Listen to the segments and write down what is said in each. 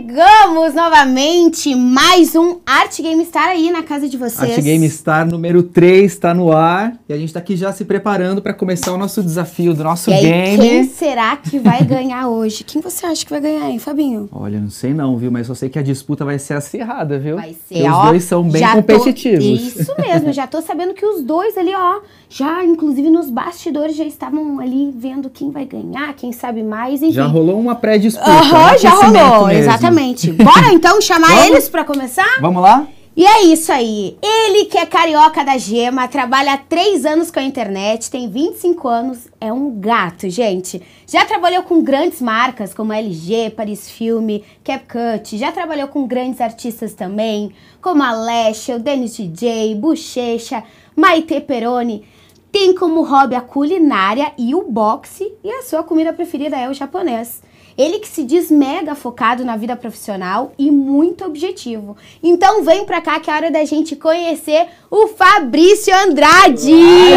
Chegamos novamente, mais um Arte Game Star aí na casa de vocês. Arte Game Star número 3 está no ar e a gente tá aqui já se preparando para começar o nosso desafio do nosso game. Quem será que vai ganhar hoje? Quem você acha que vai ganhar, hein, Fabinho? Olha, não sei não, viu? Mas eu sei que a disputa vai ser acirrada, viu? Vai ser, os dois são bem competitivos. Isso mesmo, já tô sabendo que os dois ali, ó, já inclusive nos bastidores já estavam ali vendo quem vai ganhar, quem sabe mais, enfim. Já rolou uma pré-disputa. Já rolou, exatamente. Bora então chamar eles pra começar? Vamos lá? E é isso aí. Ele que é carioca da gema, trabalha há 3 anos com a internet, tem 25 anos, é um gato, gente. Já trabalhou com grandes marcas como a LG, Paris Filme, CapCut, já trabalhou com grandes artistas também, como a Lesha, o Dennis DJ, Bochecha, Maite Peroni. Tem como hobby a culinária e o boxe, e a sua comida preferida é o japonês. Ele que se diz mega focado na vida profissional e muito objetivo. Então vem pra cá que é hora da gente conhecer o Fabrício Andrade!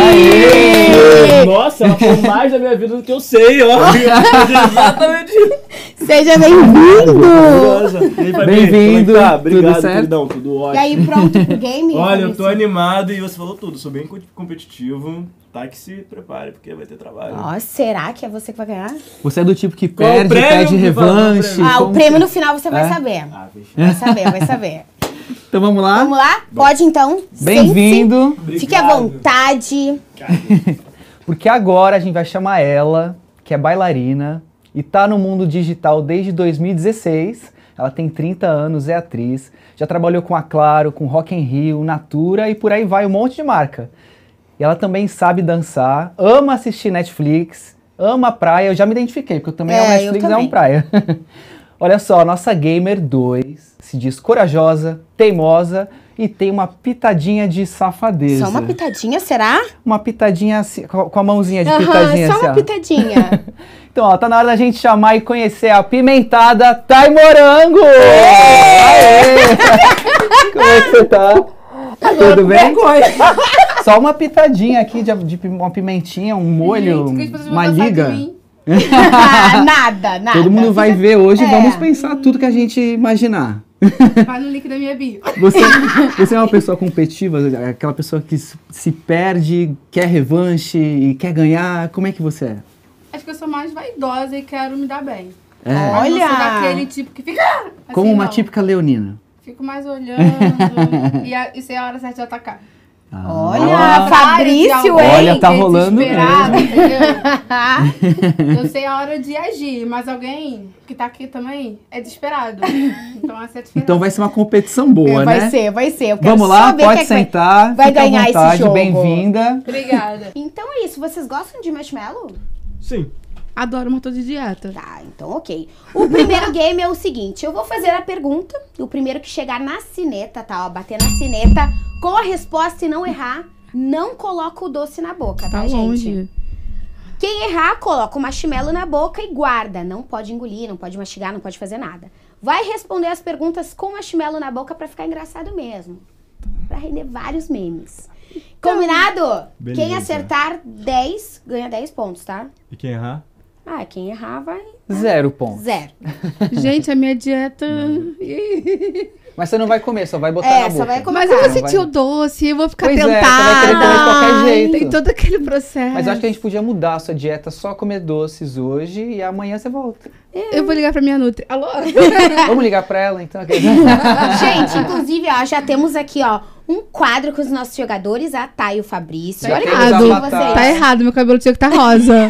Aê! Nossa, ela falou mais da minha vida do que eu sei, ó. Exatamente. Seja bem-vindo! Bem-vindo! Tá? Obrigado, tudo certo? queridão, tudo ótimo. E aí, pronto pro game? Olha, eu Fabrício? tô animado e você falou tudo. Sou bem competitivo. Tá, que se prepare, porque vai ter trabalho. Nossa, será que é você que vai ganhar? Você é do tipo que Qual o perde, prêmio pede que fala? revanche. Ah, o como prêmio que- no final você vai É? saber. Ah, vixe. Vai saber. Então vamos lá? Vamos lá? Pode então. Bem-vindo! Sente-se. Fique à vontade. Porque agora a gente vai chamar ela, que é bailarina e tá no mundo digital desde 2016. Ela tem 30 anos, é atriz, já trabalhou com a Claro, com Rock in Rio, Natura e por aí vai, um monte de marca. E ela também sabe dançar, ama assistir Netflix, ama praia. Eu já me identifiquei, porque eu também amo Netflix, eu é um praia. Olha só, a nossa Gamer 2 se diz corajosa, teimosa e tem uma pitadinha de safadeza. Só uma pitadinha, será? Uma pitadinha assim, com a mãozinha de pitadinha só assim, uma ó. pitadinha. Então, ó, tá na hora da gente chamar e conhecer a pimentada Thay Morango! Aê! Como é que você tá? Tudo bem? Só uma pitadinha aqui de uma pimentinha, um molho, uma liga. Nada. Todo mundo vai ver hoje, É. vamos pensar tudo que a gente imaginar. Vai no link da minha bio. Você é uma pessoa competitiva, aquela pessoa que se perde, quer revanche e quer ganhar, como é que você é? Acho que eu sou mais vaidosa e quero me dar bem. É, Mas não sou Olha! daquele tipo que fica... assim, como uma não. típica leonina. Fico mais olhando e sei a hora certa de atacar. Olha, Fabrício, hein? Olha, tá rolando Desesperada, mesmo. entendeu? Eu sei a hora de agir, mas alguém que tá aqui também é desesperado. Então essa é a diferença. Então vai ser uma competição boa, né? Vai ser. Eu quero Vamos lá, só ver pode quem é que vai- sentar, vai fica à ganhar esse vontade, jogo. bem-vinda. Obrigada. Então é isso, vocês gostam de marshmallow? Sim. Adoro uma de dieta. Tá, então ok. O primeiro game é o seguinte, eu vou fazer a pergunta, o primeiro que chegar na sineta, tá, ó, bater na sineta, com a resposta e não errar, não coloca o doce na boca, tá, Tá gente? longe. Quem errar, coloca o marshmallow na boca e guarda, não pode engolir, não pode mastigar, não pode fazer nada. Vai responder as perguntas com o marshmallow na boca pra ficar engraçado mesmo, pra render vários memes. Combinado? Beleza. Quem acertar 10, ganha 10 pontos, tá? E quem errar? Ah, quem errar vai 0 pontos. 0. Gente, a minha dieta... Mas você não vai comer, só vai botar É, na só boca. vai comer. Mas eu vou Não sentir vai- o doce, eu vou ficar Pois é, tentada. você vai querer comer de qualquer Ai, jeito. Tem todo aquele processo. Mas eu acho que a gente podia mudar a sua dieta, só comer doces hoje e amanhã você volta. Eu vou ligar pra minha Nutri. Alô? Vamos ligar pra ela, então? Gente, inclusive, ó, já temos aqui, ó, um quadro com os nossos jogadores, a Thay e o Fabrício. Já Olha temos que a lindo Batata. vocês. Tá errado, meu cabelo tinha que tá rosa.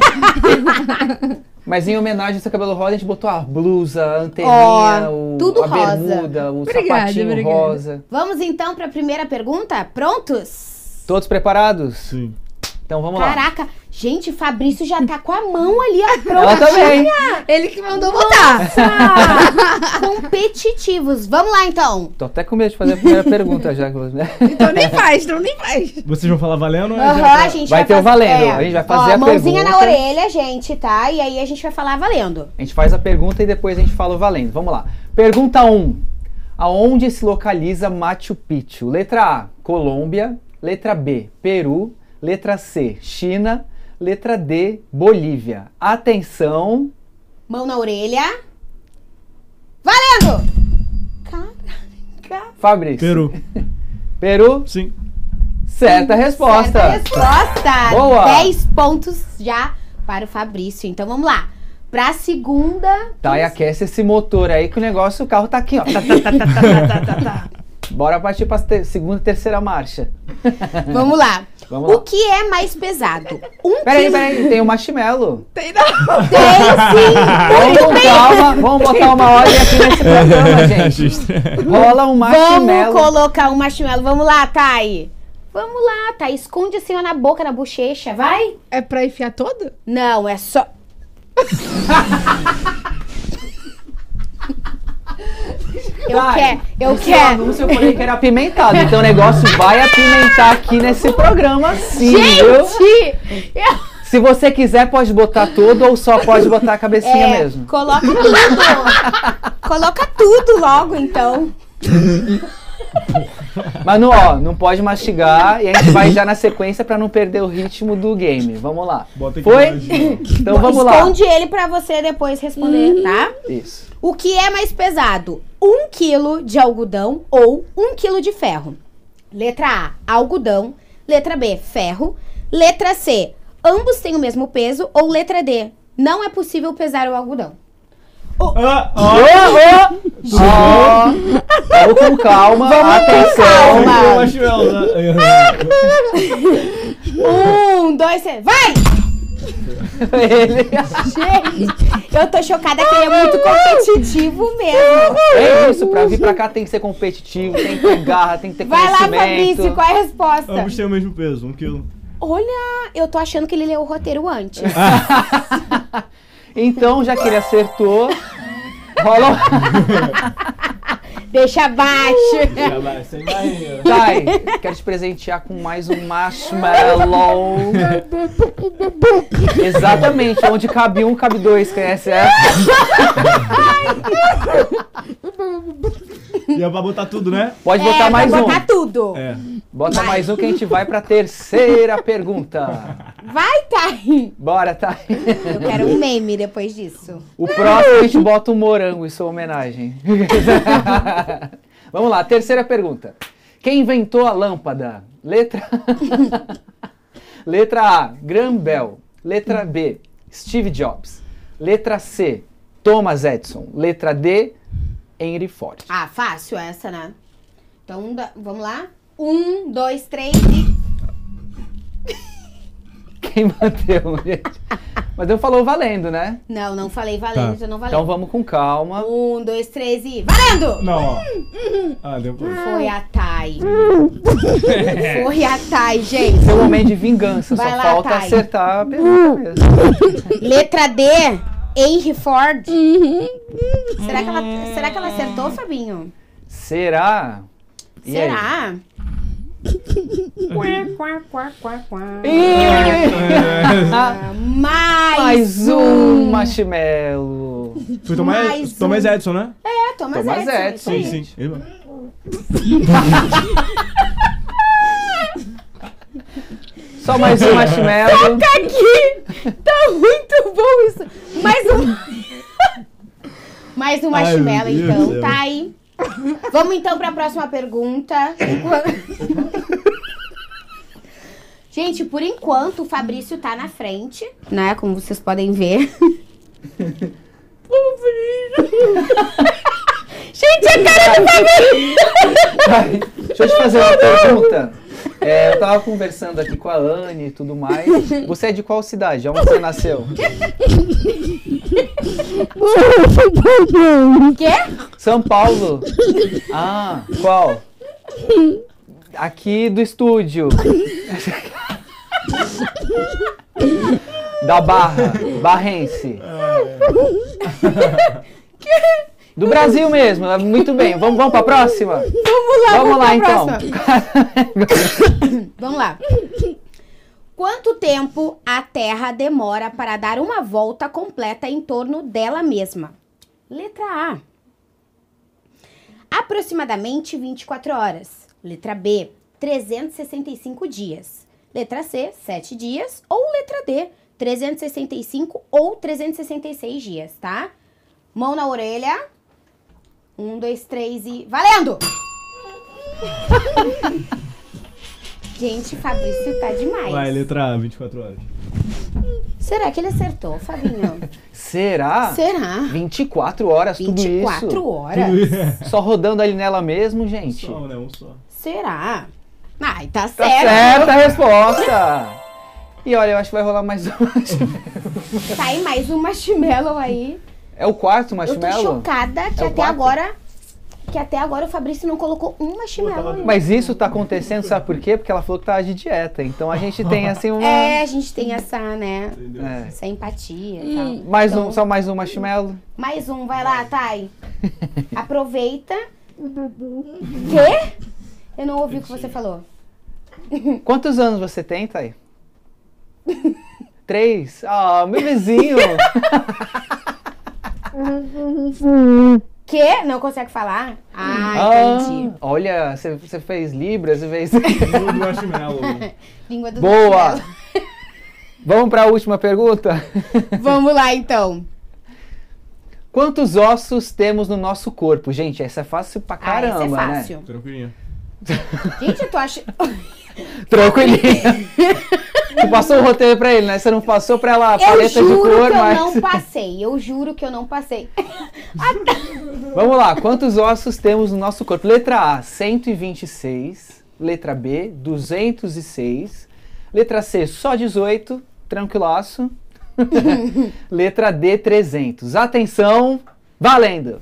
Mas em homenagem ao seu cabelo rosa, a gente botou a blusa, a anteninha, Ó, tudo a rosa. bermuda, o Obrigada, sapatinho obrigada. rosa. Vamos então pra primeira pergunta? Prontos? Todos preparados? Sim. Então vamos lá. Caraca, gente, Fabrício já tá com a mão ali, ó, Ela prontinha. também. Ele que mandou botar. Competitivos. Vamos lá, então. Tô até com medo de fazer a primeira pergunta já. Né? Então nem faz, então nem faz. Vocês vão falar valendo? ou Aham, já tá? a gente Vai ter o fazer- valendo, a gente vai fazer ó, a mãozinha pergunta. na orelha, gente, tá? E aí a gente vai falar valendo. A gente faz a pergunta e depois a gente fala o valendo. Vamos lá. Pergunta 1. Aonde se localiza Machu Picchu? Letra A, Colômbia. Letra B, Peru. Letra C, China. Letra D, Bolívia. Atenção. Mão na orelha. Valendo! Fabrício. Peru. Peru? Sim. Certa resposta. Certa resposta. Boa. 10 pontos já para o Fabrício. Então vamos lá. Pra segunda. Tá, e aquece esse motor aí que o negócio, o carro tá aqui, ó. Tá. Bora partir pra segunda e terceira marcha. Vamos lá. Vamos lá. O que é mais pesado? Peraí, tem o marshmallow. Tem sim. Vamos com calma, vamos botar uma ordem aqui nesse programa, gente. Rola um marshmallow. Vamos colocar um marshmallow. Vamos lá, Thay. Vamos lá, Thay. Esconde assim ó, na boca, na bochecha. Vai. É pra enfiar todo? Não, é só... Eu quero. Eu falei que era apimentado, então o negócio vai apimentar aqui nesse programa sim, viu? Gente! Se você quiser, pode botar tudo ou só pode botar a cabecinha mesmo. Coloca tudo. Coloca tudo logo, então. Mas não pode mastigar e a gente vai já na sequência pra não perder o ritmo do game. Vamos lá. Bota aqui Foi? embaixo. Então vamos lá. Esconde ele pra você depois responder, tá? Isso. O que é mais pesado? 1 quilo de algodão ou 1 quilo de ferro? Letra A, algodão. Letra B, ferro. Letra C, ambos têm o mesmo peso. Ou letra D, não é possível pesar o algodão. Vamos com calma, atenção. calma. 1, 2, 3, vai! Gente, eu tô chocada que ele é muito competitivo mesmo. É isso, pra vir pra cá tem que ser competitivo, tem que ter garra, tem que ter Vai lá, conhecimento. Fabrício, qual é a resposta? Ambos têm o mesmo peso, 1 quilo. Olha, eu tô achando que ele leu o roteiro antes. Então, já que ele acertou, rola. Deixa abaixo. Já vai, sem barriga. Thay, quero te presentear com mais um marshmallow. Exatamente, onde cabe um, cabe dois, conhece essa? E é pra botar tudo, né? Pode botar mais vai um. botar tudo. É. Bota mais um que a gente vai pra terceira pergunta. Vai, Thay. Bora, Thay. Eu quero um meme depois disso. O próximo a gente bota um morango em sua homenagem. Vamos lá, terceira pergunta. Quem inventou a lâmpada? Letra A, Graham Bell. Letra B, Steve Jobs. Letra C, Thomas Edison. Letra D, Henry Ford. Ah, fácil essa, né? Então, vamos lá. 1, 2, 3 e... Quem bateu, gente? Mas eu falou valendo, né? Não, não falei valendo, Tá. então não valeu. Então vamos com calma. 1, 2, 3 e... Valendo! Não, ó. Ah, depois. Foi a Thay. Foi a Thay, gente. Seu momento de vingança, Vai só lá, falta Thay. acertar a pergunta mesmo. Letra D, Henry Ford. Será que ela acertou, Fabinho? Será? E aí? Será? Mais um marshmallow. Foi Mais Thomas Edison, né? É, Thomas Thomas Edison. Edison. isso aí. Sim. Eba. Só mais um marshmallow. Tá aqui! Tá muito bom isso! Mais um Ai, marshmallow, meu Deus do então. céu. Tá aí. Vamos então pra próxima pergunta. Gente, por enquanto o Fabrício tá na frente, né? Como vocês podem ver. Gente, a cara do Fabrício! Ai, deixa eu te fazer uma pergunta. Eu tava conversando aqui com a Anne e tudo mais. Você é de qual cidade? Onde você nasceu? Quê? São Paulo. Ah, qual? Aqui do estúdio. Da Barra. Barrense. Do Brasil mesmo. Muito bem. Vamos pra próxima? Vamos lá Vamos lá pra então. próxima. Vamos lá. Quanto tempo a Terra demora para dar uma volta completa em torno dela mesma? Letra A. Aproximadamente 24 horas. Letra B. 365 dias. Letra C. 7 dias. Ou letra D. 365 ou 366 dias, tá? Mão na orelha. 1, 2, 3 e... Valendo! Gente, Fabrício tá demais. Vai, letra A, 24 horas. Será que ele acertou, Fabinho? Será? Será? 24 horas, tudo isso. 24 horas? Só rodando ali nela mesmo, gente. Só, né? Um só. Será? Ai, tá Tá certo. certa a resposta. E olha, eu acho que vai rolar mais um. Tá aí mais um marshmallow aí. É o quarto Eu marshmallow? tô chocada que É o até quarto? agora... Que até agora o Fabrício não colocou um marshmallow aí. Mas isso tá acontecendo, sabe por quê? Porque ela falou que tava de dieta. Então a gente tem assim uma... É, a gente tem essa, né? Entendeu? É. Essa empatia e tal. Mais Então, um, só mais um marshmallow. Mais um, vai lá, Thay. Aproveita. Quê? Eu não ouvi o que você falou. Quantos anos você tem, Thay? 3? Ah, meu vizinho. Quê? Não consegue falar? Ah, entendi. Olha, você fez Libras, você fez... Língua do marshmallow. Língua do Boa! marshmallow. Vamos para a última pergunta? Vamos lá, então. Quantos ossos temos no nosso corpo? Gente, essa é fácil pra caramba, essa é né? fácil. Tranquilinho. Gente, eu tô achando... Tranquilinho. Tu passou o roteiro pra ele, né? Você não passou pra ela a Eu paleta de juro cor, que eu mas... não passei. Eu juro que eu não passei. Vamos lá, quantos ossos temos no nosso corpo? Letra A, 126. Letra B, 206. Letra C, só 18. Tranquilaço. Letra D, 300. Atenção, valendo!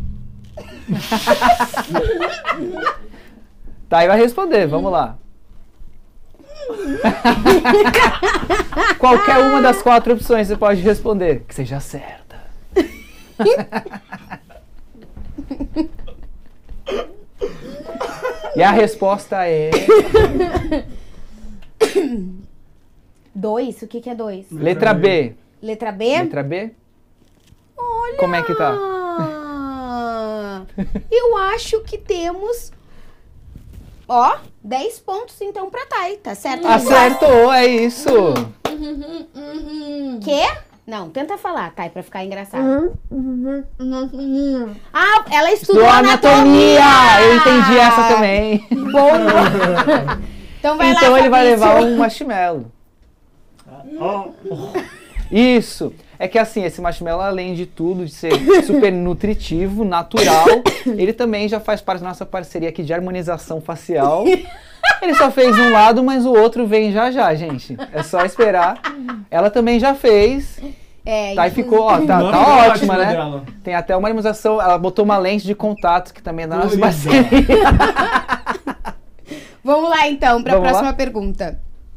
Tá, aí vai responder, vamos lá. Qualquer uma das 4 opções você pode responder, que seja certa. E a resposta é... 2? O que é 2? Letra B. Letra B? Letra B? Olha! Como é que tá? Eu acho que temos... Ó, 10 pontos então pra Thay, tá certo? Acertou, é isso. Quê? Não, tenta falar, Thay, pra ficar engraçado. Ah, ela estudou Do anatomia! Eu entendi essa também. Boa! Então vai lá, Então ele vai Fabrício. levar um marshmallow. Isso. É que assim, esse marshmallow, além de tudo, de ser super nutritivo, natural, ele também já faz parte da nossa parceria aqui de harmonização facial. Ele só fez um lado, mas o outro vem já já, gente. É só esperar. Ela também já fez. É, Tá, e ficou, ó, tá Nossa, ótima, né? dela. Tem até uma harmonização, ela botou uma lente de contato, que também é da nossa Colorida. parceria. Vamos lá então, para a Vamos próxima lá? pergunta.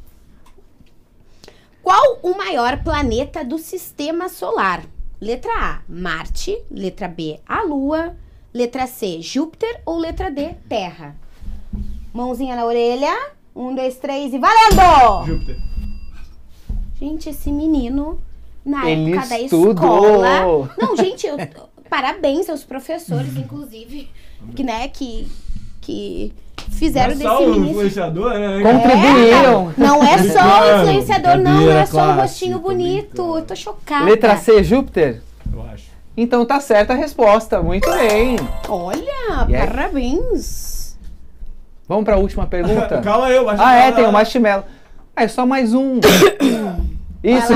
Qual o maior planeta do sistema solar? Letra A, Marte. Letra B, a Lua. Letra C, Júpiter. Ou letra D, Terra? Mãozinha na orelha. 1, 2, 3 e valendo! Júpiter. Gente, esse menino, na Ele época da estudou. escola... Não, gente, parabéns aos professores, inclusive, que, né, que fizeram Não é só desse o menino... influenciador, né? Contribuíram. Não é só o influenciador, não Brincadeira, é só um classe, rostinho tô bonito. brincando. Eu tô chocada. Letra C, Júpiter? Eu acho. Então tá certa a resposta, muito bem. Olha, E aí? parabéns. Vamos pra última pergunta? Calma aí, eu acho Ah, que é, tá- tem o marshmallow. Ah, é só mais um. Isso.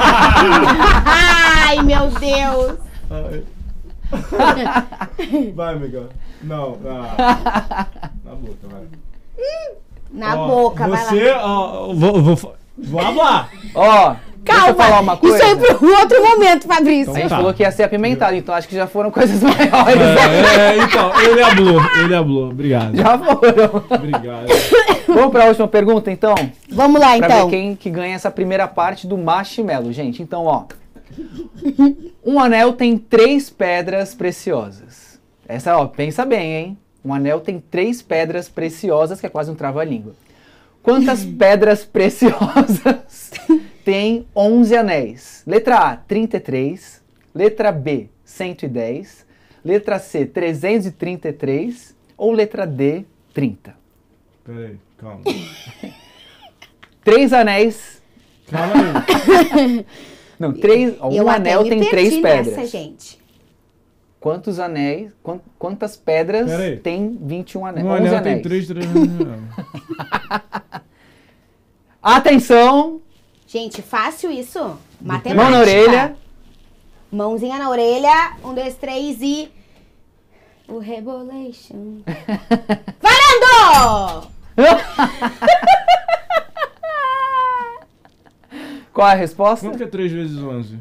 Ai, meu Deus. Ai. Vai, amiga. Não, na boca, vai. Na Ó, boca, vai você, lá. ó, vou falar. Ó, deixa eu falar uma coisa. Isso aí pro outro momento, Fabrício. A gente Tá. falou que ia ser apimentado, então acho que já foram coisas maiores. Então, ele hablou. Obrigado. Já foram. Obrigado. Vamos pra última pergunta, então? Vamos lá, Pra então. ver quem que ganha essa primeira parte do marshmallow, gente. Então, ó. Um anel tem 3 pedras preciosas. Essa, ó, pensa bem, hein? Um anel tem 3 pedras preciosas, que é quase um trava-língua. Quantas pedras preciosas tem 11 anéis? Letra A, 33. Letra B, 110. Letra C, 333. Ou letra D, 30? Peraí, calma. 3 anéis. Calma aí. Não, 3. Eu Um até anel me tem perdi 3 pedras. nessa, gente. Quantos anéis, quantas pedras Pera aí. tem 21 anéis? Um 11 anel anéis. tem 3 Atenção! Gente, fácil isso. Matemática. Mão na orelha. Mãozinha na orelha. 1, 2, 3 e... O Rebolation. Valendo! Qual é a resposta? Quanto que é 3 vezes 11?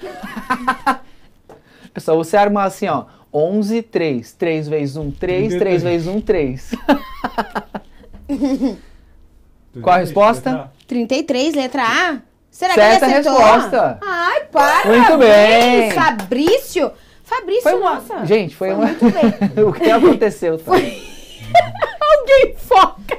Pessoal, você arma assim, ó. 11, 3. 3 vezes 1, 3. 3 vezes 1, 3. Qual a resposta? 33, letra A. Será Certa que ele acertou? resposta. Ai, para! Muito bem. Fabrício! Fabrício, Foi uma... nossa. Gente, foi uma... muito bem. O que aconteceu, tá? Alguém foca.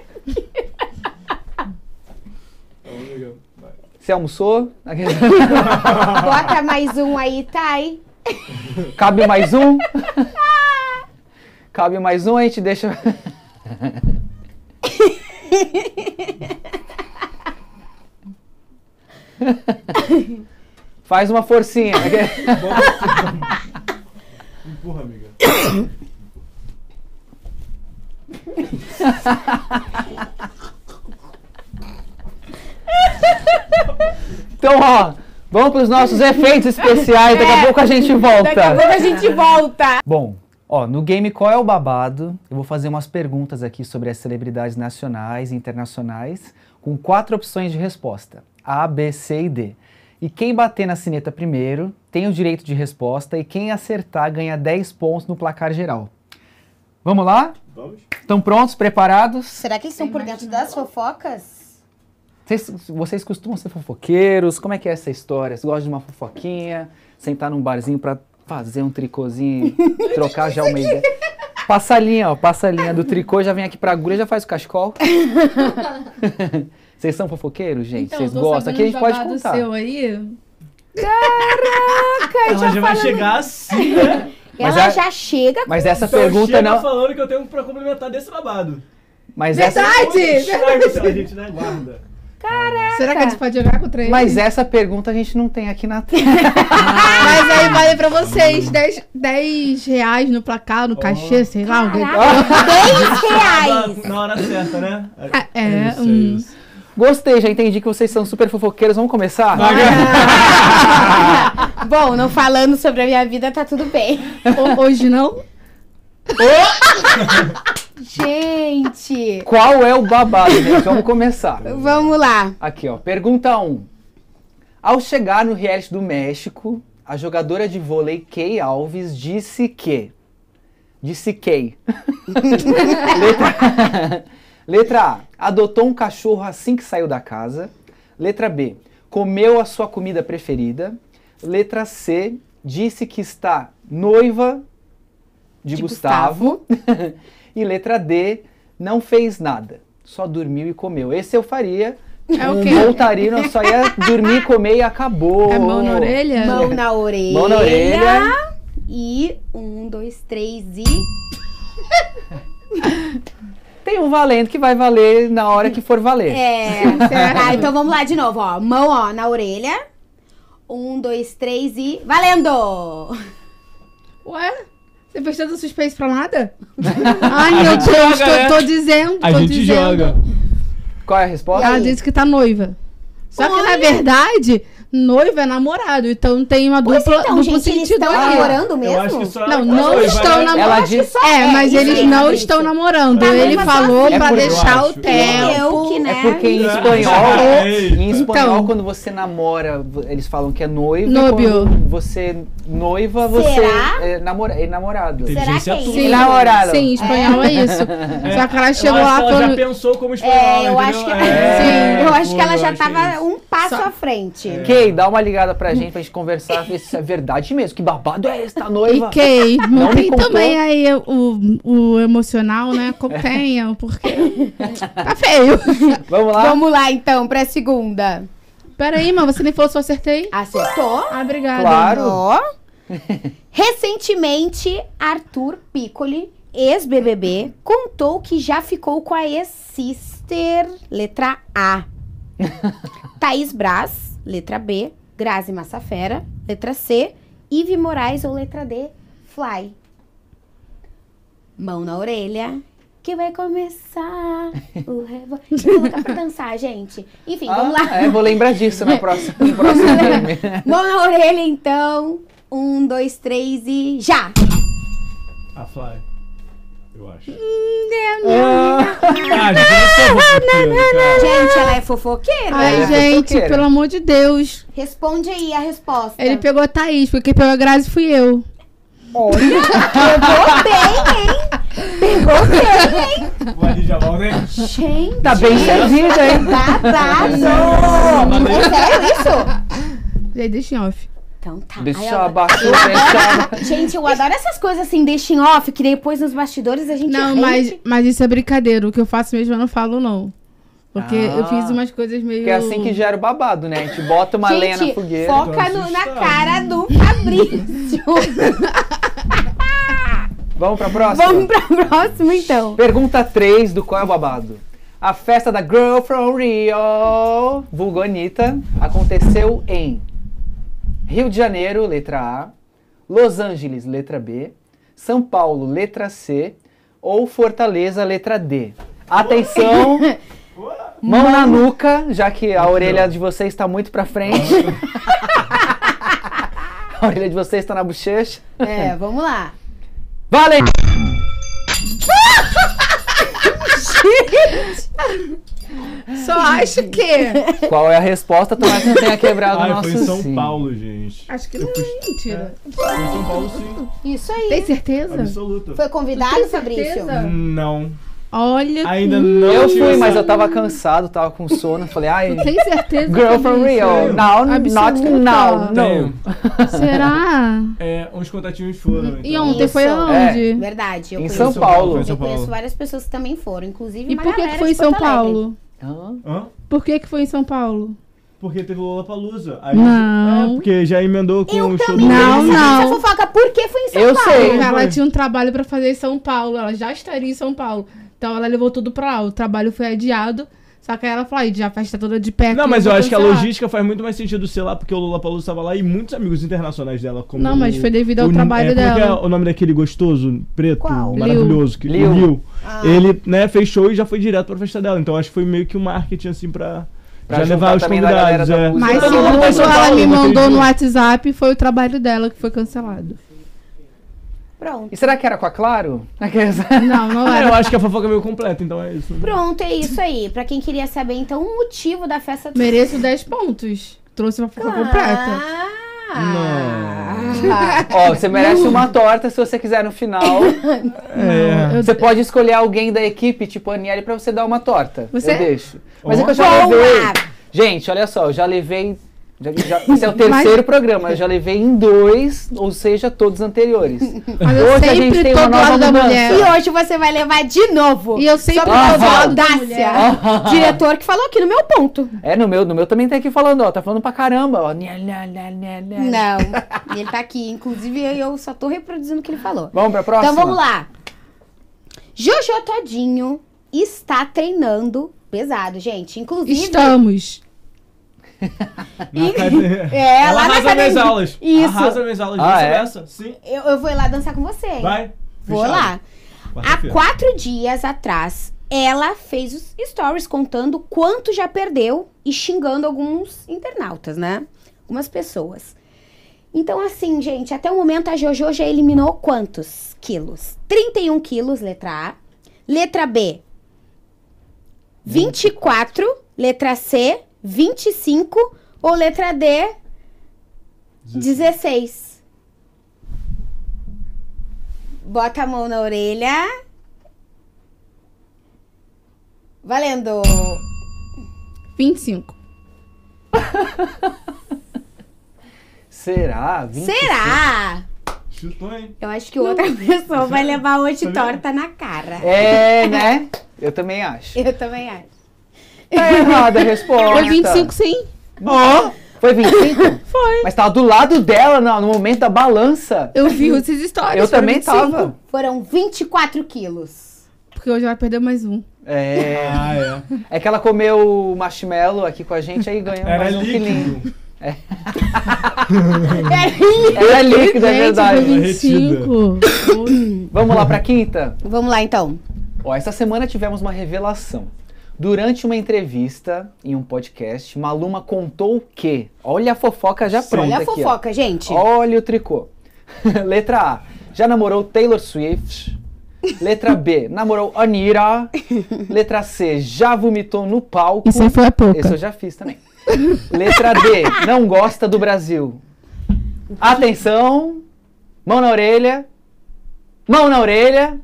Você almoçou? Bota mais um aí, Thay. Cabe mais um? Cabe mais um, a gente deixa... Faz uma forcinha. Empurra, amiga. Então, ó, vamos para os nossos efeitos especiais. Daqui a pouco a gente volta. Daqui a pouco a gente volta. Bom, ó, no game Qual é o Babado, eu vou fazer umas perguntas aqui sobre as celebridades nacionais e internacionais, com 4 opções de resposta, A, B, C e D. E quem bater na sineta primeiro tem o direito de resposta e quem acertar ganha 10 pontos no placar geral. Vamos lá? Vamos? Estão prontos? Preparados? Será que eles estão por dentro das fofocas? Vocês costumam ser fofoqueiros? Como é que é essa história? Vocês gostam de uma fofoquinha? Sentar num barzinho pra fazer um tricôzinho, trocar já uma ideia? Passa a linha, ó. Passa a linha do tricô, já vem aqui pra agulha e já faz o cachecol. Vocês são fofoqueiros, gente? Então, Vocês tô gostam? Aqui a gente pode sabendo de contar. babado seu aí. Caraca, Ela já vai chegar assim, né? Mas ela a- já chega com... Mas essa Então pergunta chega não... falando que eu tenho pra complementar desse babado. Mas Verdade! A gente não guarda. Será que a gente pode jogar contra ele? Mas essa pergunta a gente não tem aqui na tela. Mas aí vale pra vocês 10 reais no placar, no cachê, sei lá. alguém- R$10. Na hora certa, né? É, Isso, isso. Gostei, já entendi que vocês são super fofoqueiros. Vamos começar? Bom, não falando sobre a minha vida, tá tudo bem. Hoje não? Gente, Qual é o babado, gente? Vamos começar. vamos lá. Aqui, ó. Pergunta 1. Ao chegar no reality do México, a jogadora de vôlei Kay Alves disse que... Disse que... Letra A. Adotou um cachorro assim que saiu da casa. Letra B. Comeu a sua comida preferida. Letra C. Disse que está noiva de Gustavo. E letra D. Não fez nada. Só dormiu e comeu. Esse eu faria. É o Um quê? bom tarino, eu só ia dormir, comer e acabou. É mão na orelha? Mão na orelha. Mão na orelha. E 1, 2, 3 e... Tem um valendo que vai valer na hora que for valer. É. Ah, então vamos lá de novo, ó. Mão, ó, na orelha. 1, 2, 3 e... Valendo! Ué? Você fez tanto suspense pra nada? Ai, meu Deus, joga, tô dizendo. A tô gente dizendo. joga. Qual é a resposta? Ela disse que tá noiva. Só que, na Olha. verdade, noiva é namorado. Então tem uma Pois dupla, então, duplo gente, eles sentido estão aí. namorando mesmo? Eu acho que só Não, não estão namorando. Ela disse... Mas isso eles aí, não Fabrício. estão namorando. Pra Ele noiva falou sozinha. pra É por- deixar eu o acho. tempo. Eu que, né? É porque em É. espanhol, Ei. em espanhol, Então. quando você namora, eles falam que é noivo. Nóbio. E quando você noiva, você Será? é namorado. Tem- Será que é Inteligência isso? tudo. Sim, namorado. sim, em espanhol é isso. Só que ela chegou eu acho lá que ela já falando... pensou como espanhol, É, eu entendeu? acho que, É, eu acho que ela foi, já eu achei tava isso. um passo Só- à frente. Kay, dá uma ligada pra gente conversar, ver se é verdade mesmo. Que babado é esse, tá noiva? E Kay, Não me mantém contou. também aí o emocional, né? Contenha, porque tá feio. Vamos lá? Vamos lá, então, pra segunda. Peraí, mas você nem falou se eu acertei? Acertou? Ah, obrigada. Claro. Ó. Recentemente, Arthur Piccoli, ex-BBB, contou que já ficou com a ex-sister, letra A. Thaís Braz, letra B. Grazi Massafera, letra C. Ive Moraes ou letra D. Fly. Mão na orelha, que vai começar o revólver. Vou botar pra dançar, gente. Enfim, vamos lá. Vou lembrar disso no próximo game. Mão na orelha, então. 1, 2, 3 e já! A Fly. Eu acho. Gente, ela é fofoqueira. Ai, Ela é gente, fofoqueira. pelo amor de Deus. Responde aí a resposta. Ele pegou a Thaís, porque quem pegou a Grazi fui eu. Olha, pegou bem, hein? Pegou bem, hein? Vai de Jamal, né? Gente, Tá bem servida, hein? babado! É sério isso? Gente, deixa em off. Então tá. Deixa Aí, eu ó, abaixar. gente, eu adoro essas coisas assim, deixa em off, que depois nos bastidores a gente Não, rende. mas isso é brincadeira. O que eu faço mesmo eu não falo, não. Porque eu fiz umas coisas meio... Porque é assim que gera o babado, né? A gente bota uma lenha na fogueira. Foca na cara do Fabrício. Vamos pra próxima? Vamos pra próxima, então. Pergunta 3 do Qual é o Babado? A festa da Girl from Rio, vulgo Anitta, aconteceu em Rio de Janeiro, letra A, Los Angeles, letra B, São Paulo, letra C, ou Fortaleza, letra D. Atenção, mão na nuca, já que a orelha de vocês está muito pra frente. A orelha de vocês está na bochecha. É, vamos lá. Valeu! Só acho que... Qual é a resposta? Tomara que não tenha quebrado o Ai, nosso foi em São sim. Paulo, gente. Acho que não é mentira. Foi em São Paulo, sim. Isso aí. Tem certeza? Absoluta. Foi convidado, Tem Fabrício? certeza? Não. Olha... Ainda não Eu tive fui, essa- mas eu tava cansado, tava com sono. Falei, ai, Tem certeza? Girl from Fabrício? Rio. Não, not Absoluta. now, Tenho. no. Será? Uns contatinhos foram. E então. ontem foi Isso. aonde? Verdade. Eu Em conheço, São Paulo. Eu conheço várias pessoas que também foram, inclusive E uma por que galera foi em de São Porto Alegre. Paulo? Hã? Hã? Por que foi em São Paulo? Porque teve o Lollapalooza. Aí, Não. porque já emendou com o show do Não, Lady não. Essa fofoca, por que foi em São Eu Paulo? sei. Porque ela foi. tinha um trabalho pra fazer em São Paulo. Ela já estaria em São Paulo. Então ela levou tudo pra lá. O trabalho foi adiado. Só que aí ela falou, já a festa toda de perto. Não, mas eu vou acho que a cancelar. logística faz muito mais sentido ser lá, porque o Lollapalooza estava lá e muitos amigos internacionais dela. Como Não, mas foi devido ao trabalho como é que é dela. o nome daquele gostoso, preto, Qual? maravilhoso? Que, Liu. o Liu. Ah. Ele, né, fez show e já foi direto pra festa dela. Então acho que foi meio que um marketing, assim, pra já juntar levar os também da galera convidados. da É. música. Mas Todo mundo vai em segundo São ela Paulo me naquele mandou no dia. WhatsApp, foi o trabalho dela que foi cancelado. Pronto. E será que era com a Claro? Aqueles- Não, não Eu era. acho que a fofoca veio completa, então é isso. Pronto, é isso aí. Pra quem queria saber, então, o motivo da festa do... Mereço 10 pontos. Trouxe uma fofoca completa. Ó, você merece uma torta se você quiser no final. É. Eu- Você pode escolher alguém da equipe, tipo a Aniele, pra você dar uma torta. Você? Eu deixo. Mas é que Ó. eu já Boa! levei. Gente, olha só, eu já levei. Esse é o terceiro programa, eu já levei em 2, ou seja, todos anteriores. Mas eu Hoje a gente sempre tem tô uma do nova lado da mudança. mulher. E hoje você vai levar de novo. E eu sempre Só tô pra do provar a lado da audácia. mulher. Diretor que falou aqui no meu ponto. É, no meu também tá aqui falando, ó. Tá falando pra caramba, ó. Nha, nha, nha, nha, nha. Não, ele tá aqui. Inclusive, eu só tô reproduzindo o que ele falou. Vamos pra próxima? Então vamos lá. Jojo Todinho está treinando pesado, gente. Inclusive. Estamos. Ela lá na arrasa minhas academia. aulas. Isso. Arrasa minhas aulas. Ah, Você é? dessa? Sim. Eu vou ir lá dançar com você. Hein? Vai. Vou Fechado. lá. Há Quarta-feira. 4 dias atrás, ela fez os stories contando quanto já perdeu e xingando alguns internautas, né? Algumas pessoas. Então, assim, gente, até o momento a Jojo já eliminou quantos quilos? 31 quilos, letra A. Letra B, 24. Letra C, 25. Ou letra D, 16. Bota a mão na orelha. Valendo. 25. Será? 25? Será? Chutou, hein? Eu acho que outra pessoa vai levar hoje torta na cara. É, né? Eu também acho. Eu também acho. Tá errada a resposta. Foi 25 sim. Ó, foi 25? Foi. Mas tava do lado dela no momento da balança. Eu vi esses stories. Eu foram também 25. tava. Foram 24 quilos. Porque hoje ela vai perder mais um. É. Ah, é. É que ela comeu marshmallow aqui com a gente, aí ganhou Era mais um quilinho. líquido. Era líquido, é verdade. Gente, foi 25. Vamos lá pra quinta? Vamos lá, então. Ó, essa semana tivemos uma revelação. Durante uma entrevista em um podcast, Maluma contou que... Olha a fofoca já pronta Olha a aqui, ó. fofoca, gente. Olha o tricô. Letra A. Já namorou Taylor Swift. Letra B. Namorou Anira. Letra C. Já vomitou no palco. Isso aí foi a pouca. Esse eu já fiz também. Letra D. Não gosta do Brasil. Atenção. Mão na orelha. Mão na orelha.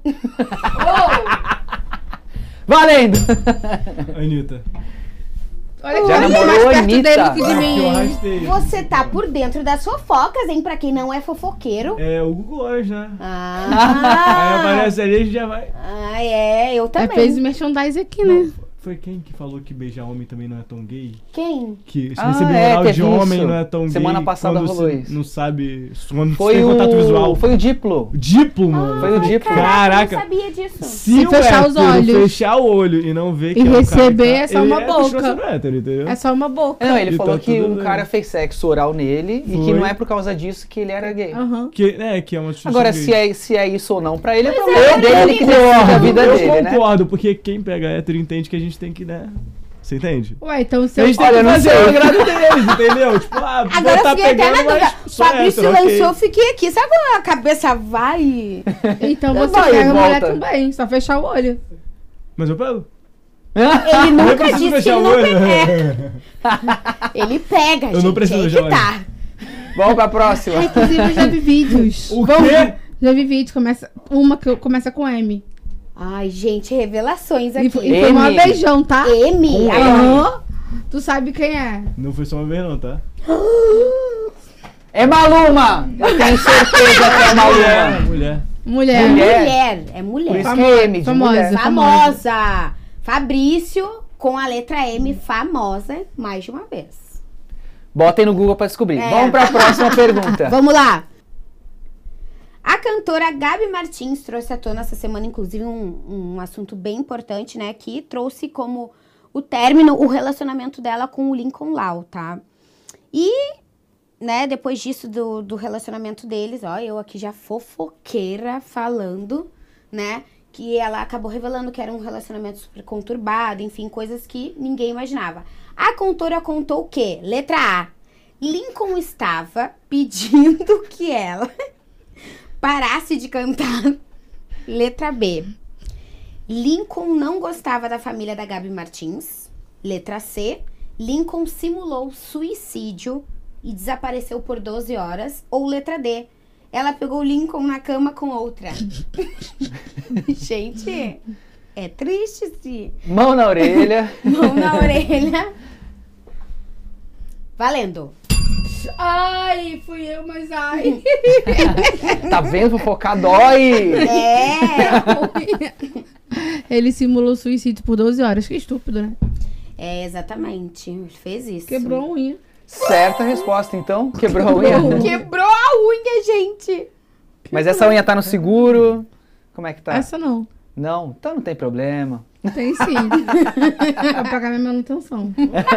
Valendo. Anitta. Olha Já que ele é namorou mais perto Anitta? dele do que de Que eu mim. arrastei. Você tá por dentro das fofocas, hein? Pra quem não é fofoqueiro. É o Google hoje, né? Aí Ah, aparece ali, a gente já vai. eu Aí também. fez merchandise aqui, né? Foi quem que falou que beijar homem também não é tão gay? Quem? Que Ah, receber é, oral teve de homem isso. não é tão gay. Semana passada quando rolou você isso. não sabe, quando Foi tem contato visual. Foi o Diplo. Diplo, mano. Foi o Diplo. Caraca. Eu não sabia disso. Se o fechar os hétero olhos. fechar o olho e não ver que E é o receber cara que é só ele uma continua boca. sendo hétero, entendeu? É só uma boca. Não, ele E falou tá que tudo um bem. cara fez sexo oral nele e que Foi. não é por causa disso que ele era gay. Aham. Que é uma justiça Agora, gay. se é isso ou não pra ele, é problema dele, ele que decide a vida Eu dele, né? concordo, porque quem pega hétero entende que a gente tem que, né? Você entende? Ué, então A seu... gente tem Olha, que não fazer sei. o agrado deles, entendeu? Tipo, vou Agora tá eu fiquei até pegando, na dúvida. mas sou Fabrício hétero, ok. lançou, eu fiquei aqui. Sabe quando a cabeça vai? Então Eu você vou e pega a mulher volta. também, só fechar o olho. Mas eu pego. Ele Eu nunca preciso disse que fechar ele o não olho. pega. Ele pega, Eu não gente. preciso Aí fechar que o tá. Vamos pra próxima. Inclusive, eu já vi vídeos. O quê? Já vi vídeos, começa com M. Ai, gente, revelações E aqui. foi uma M. beijão, tá? M. Com Aham. Tu sabe quem é? Não foi só uma vez não, tá? É Maluma! Eu tenho certeza que é Maluma. Mulher. Mulher. Mulher. É Por mulher. isso que é M de Famosa. mulher. Famosa. Fabrício com a letra M, famosa, mais de uma vez. Botem no Google pra descobrir. É. Vamos pra próxima pergunta. Vamos lá. A cantora Gabi Martins trouxe à tona essa semana, inclusive, um assunto bem importante, né? Que trouxe como o término, o relacionamento dela com o Lincoln Lau, tá? E, né, depois disso, do relacionamento deles, ó, eu aqui já fofoqueira falando, né? Que ela acabou revelando que era um relacionamento super conturbado, enfim, coisas que ninguém imaginava. A cantora contou o quê? Letra A. Lincoln estava pedindo que ela parasse de cantar. Letra B. Lincoln não gostava da família da Gabi Martins. Letra C. Lincoln simulou suicídio e desapareceu por 12 horas. Ou letra D. Ela pegou Lincoln na cama com outra. Gente, é triste sim. Mão na orelha. Mão na orelha. Valendo. Ai, fui eu, mas ai. Tá vendo? Fofocar dói. É. Ele simulou suicídio por 12 horas. Que estúpido, né? É, exatamente. Ele fez isso. Quebrou a unha. Certa resposta, então. Quebrou a unha. Quebrou a unha, gente. Mas essa unha tá no seguro? Como é que tá? Essa não. Não? Então não tem problema. Tem sim. Vai pagar minha manutenção.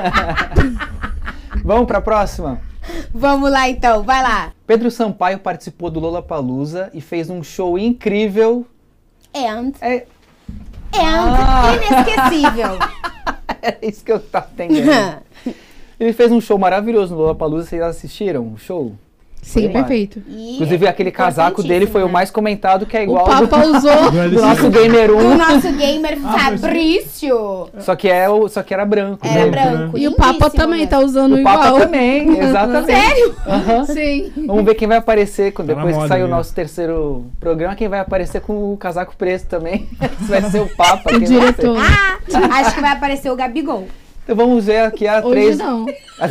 Vamos pra próxima? Vamos lá, então. Vai lá. Pedro Sampaio participou do Lollapalooza e fez um show incrível. And É inesquecível. era isso que eu tava entendendo. Ele fez um show maravilhoso no Lollapalooza. Vocês assistiram o show? Sim, Foi. perfeito. E Inclusive, aquele casaco dele foi o mais comentado, que é O igual ao Papa usou. do nosso Gamer o 1, nosso gamer Fabrício. só que era branco. Era né? branco. E o Papa lindíssimo também mesmo. tá usando O igual. Papa também, exatamente. Sério? Aham. Sim. Vamos ver quem vai aparecer, Tá na depois que moda sair o mesmo. nosso terceiro programa, quem vai aparecer com o casaco preto também. Se vai ser o Papa. O quem vai ser. diretor. Ah, acho que vai aparecer o Gabigol. Então vamos ver aqui a Hoje três. não.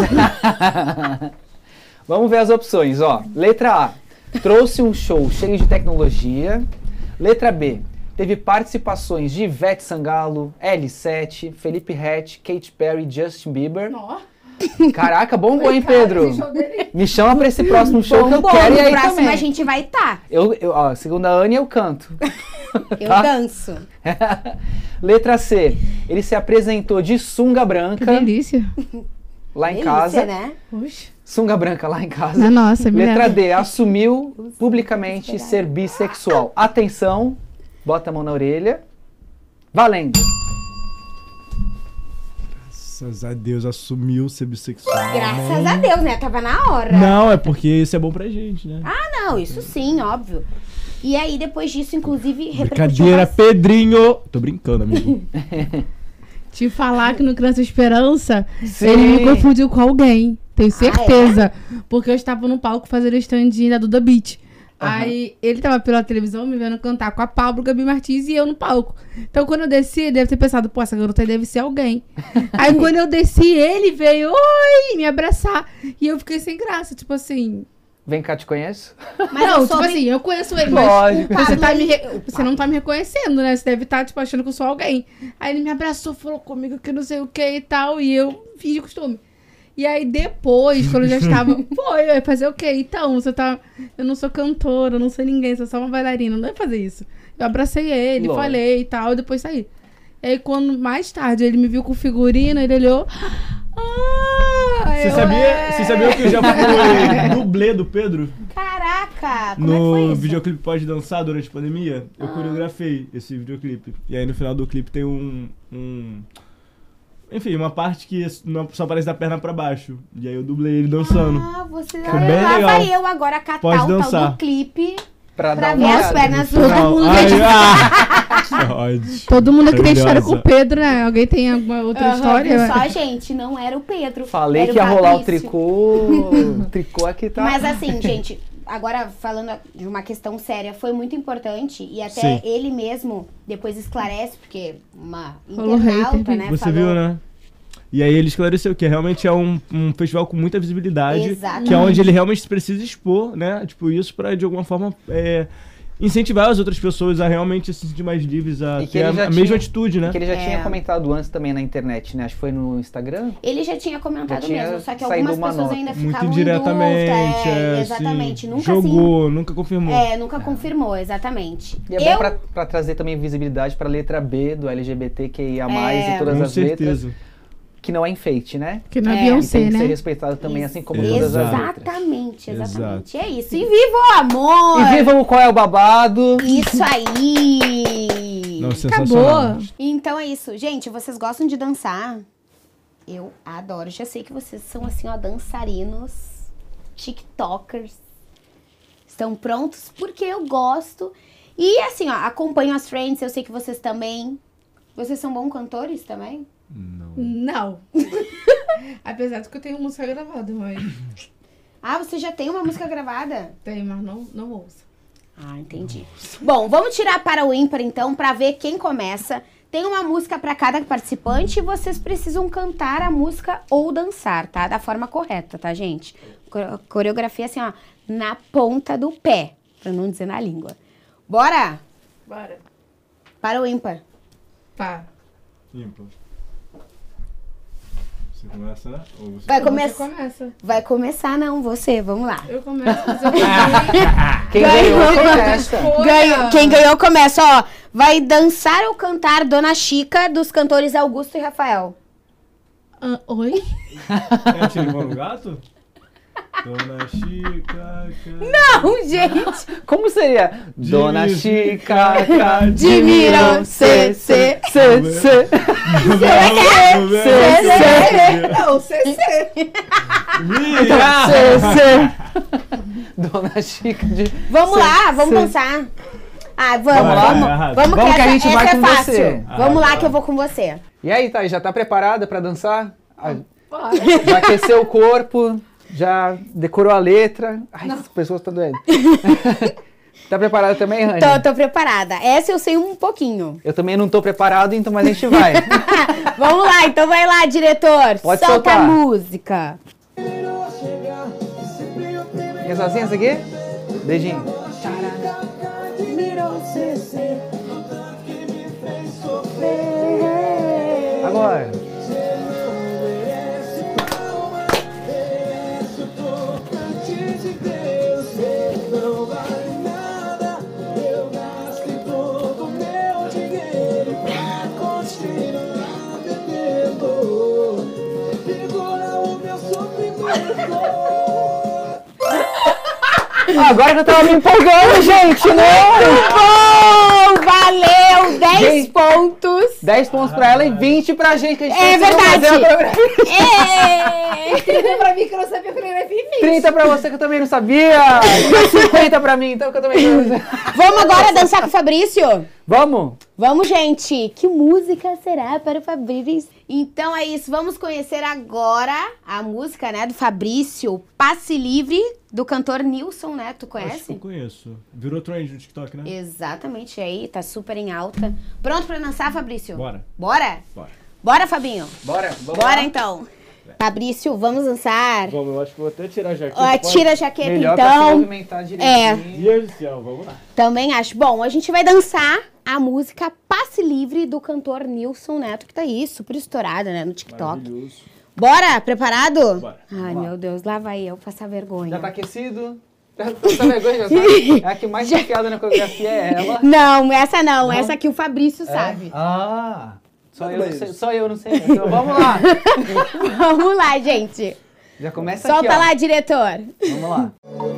Vamos ver as opções, ó. Letra A, trouxe um show cheio de tecnologia. Letra B, teve participações de Ivete Sangalo, L7, Felipe Ret, Katy Perry, Justin Bieber. Nossa. Caraca, bombou, hein, Pedro? esse show dele. Me chama pra esse próximo show que eu Bom, quero e no aí próximo também. a gente vai estar. Ó, segundo a Anne, eu canto. Eu Tá? danço. Letra C, ele se apresentou de sunga Que branca delícia. lá em Delícia, casa. né? Oxe. Sunga branca lá em casa. Na nossa, me Letra lembra. D, assumiu publicamente ser bissexual. Atenção, bota a mão na orelha. Valendo. Graças a Deus, assumiu ser bissexual. Graças a Deus, né? Tava na hora. Não, é porque isso é bom pra gente, né? Não, isso sim, óbvio. E aí, depois disso, inclusive, repercutiu Brincadeira, bastante. Pedrinho. Tô brincando, amigo. Te falar que no Criança Esperança, Sim. ele me confundiu com alguém. Tenho certeza. Porque eu estava no palco fazendo stand da Duda Beat. Aí ele tava pela televisão me vendo cantar com a Pablo, Gabi Martins e eu no palco. Então quando eu desci, ele deve ter pensado, pô, essa garota aí deve ser alguém. Aí quando eu desci, ele veio, oi, me abraçar. E eu fiquei sem graça, tipo assim. Vem cá, te conheço. Mas não, eu tipo soube- assim, eu conheço ele, mas Lógico. você, tá Pablo, você não tá me reconhecendo, né? Você deve estar, tipo, achando que eu sou alguém. Aí ele me abraçou, falou comigo que não sei o que e tal, e eu fiz de costume. E aí depois, quando eu já estava, pô, eu ia fazer o quê? Então, você tá... Eu não sou cantora, eu não sou ninguém, sou só uma bailarina, não ia fazer isso. Eu abracei ele, Lógico. falei e tal, e depois saí. E aí quando, mais tarde, ele me viu com figurino, ele olhou... Você sabia que eu já fui dublê do Pedro? Caraca, como é que foi No isso? videoclipe Pode Dançar durante a pandemia? Eu coreografei esse videoclipe. E aí no final do clipe tem enfim, uma parte que só aparece da perna pra baixo. E aí eu dublei ele dançando. Você Foi bem lá legal. vai eu agora catar Pode o tal dançar. do clipe Pra pra dar ver uma as olhada. pernas todo Não, mundo ai, acredita. Pode. Todo mundo aqui tem história Maravilhosa. com o Pedro, né? Alguém tem alguma outra Aham, história? viu só, gente, não era o Pedro. Falei era que ia rolar o Fabrício. tricô. O tricô aqui tá. Mas assim, gente, agora falando de uma questão séria, foi muito importante e até Sim. ele mesmo depois esclarece, porque uma Falou internauta, hater. né, Você falou... viu, né? E aí ele esclareceu que realmente é um festival com muita visibilidade. Exatamente. Que é onde ele realmente precisa expor, né? Tipo, isso pra de alguma forma incentivar as outras pessoas a realmente se sentir mais livres, a E que ter ele já a mesma tinha- atitude, né? Que ele já É. tinha comentado antes também na internet, né? Acho que foi no Instagram. Ele já tinha comentado Já tinha mesmo, só que saído algumas uma pessoas nota. ainda Muito ficavam indiretamente, em dúvida. assim, Exatamente, nunca assim... jogou, nunca confirmou. Nunca confirmou, exatamente. E é bom pra trazer também visibilidade pra letra B do LGBTQIA+, e todas Com as letras. certeza. Que não é enfeite, né? Que não é É. E Beyoncé, tem que ser né? respeitado também, assim como todas as letras. Exatamente, Exato. É isso. E viva o amor! E viva o Qual é o Babado! Isso aí! Não, sensacional. Acabou. Então é isso. Gente, vocês gostam de dançar? Eu adoro. Já sei que vocês são assim, ó, dançarinos, tiktokers. Estão prontos? Porque eu gosto. E assim, ó, acompanho as trends. Eu sei que vocês também. Vocês são bons cantores também? Não. Apesar de que eu tenho música gravada, mas... Ah, você já tem uma música gravada? Tem, mas não ouço. Ah, entendi. Bom, vamos tirar para o ímpar então, para ver quem começa. Tem uma música para cada participante e vocês precisam cantar a música ou dançar, tá? Da forma correta, tá, gente? Coreografia assim, ó, na ponta do pé, para não dizer na língua. Bora? Bora. Para o ímpar. Tá. Ímpar. Você começa, né? Ou você... Vai Você começar. começa. Vai começar não, você. Vamos lá. Eu começo, mas eu tenho Quem Ganhou. ganhou começa. Quem ganhou começa, ó. Vai dançar ou cantar Dona Chica dos cantores Augusto e Rafael. Oi? É Tirivão no Gato? Dona Chica... Não, gente. Como seria? Dona Chica, Admiram, cê. Não, CC. Dona Chica de... Vamos lá, vamos dançar. Ah, vamos, Vai, vamos. vai, Vamos, Vamos que a gente essa vai é com fácil. você. Vamos lá tá. que eu vou com você. E aí, Thay, já tá preparada pra dançar? Ah, Bora. já aqueceu o corpo? Já decorou a letra? Ai, as pessoas estão doendo. Tá preparada também, Rani? Tô preparada. Essa eu sei um pouquinho. Eu também não tô preparado, então mas a gente vai. Vamos lá, então vai lá, diretor. Pode Solta soltar. a música. Quer sozinha essa aqui? Beijinho. Agora. Segura o meu sofrimento. Agora que eu tava me empolgando, gente, não! Bom, valeu! 10 Gente, pontos. 10 pontos pra ela e 20 pra gente, que a gente É conseguiu fazer a verdade. coreografia. 30 pra mim que eu não sabia coreografia e fiz. 30 pra você que eu também não sabia. 50 pra mim, então que eu também não sabia. Vamos agora dançar com o Fabrício? Vamos? Vamos, gente! Que música será para o Fabrício? Então é isso, vamos conhecer agora a música, né, do Fabrício, Passe Livre, do cantor Nilson, né? Tu Acho que eu conhece? conheço. Virou trend no TikTok, né? Exatamente, aí, tá super em alta. Pronto pra dançar, Fabrício? Bora. Bora? Bora. Bora, Fabinho? Bora, vamos Bora lá. então. Fabrício, vamos dançar? Vamos, eu acho que vou até tirar a jaqueta. Ó, tira a jaqueta Melhor pra se então. movimentar direitinho. Deus do céu, vamos lá. Também acho. Bom, a gente vai dançar a música Passe Livre do cantor Nilson Neto, que tá aí, super estourada, né, no TikTok. Maravilhoso. Bora? Preparado? Bora. Ai, meu Deus, lá vai eu passar vergonha. Já tá aquecido? Já tá vergonha, já sabe? É a que mais tá enfiada na coreografia é ela. Não, essa não. Essa aqui o Fabrício sabe. Ah, só Nada eu, não mais sei, isso. só eu não sei. Então vamos lá. Vamos lá, gente. Já começa Solta aqui, ó. lá, diretor. Vamos lá.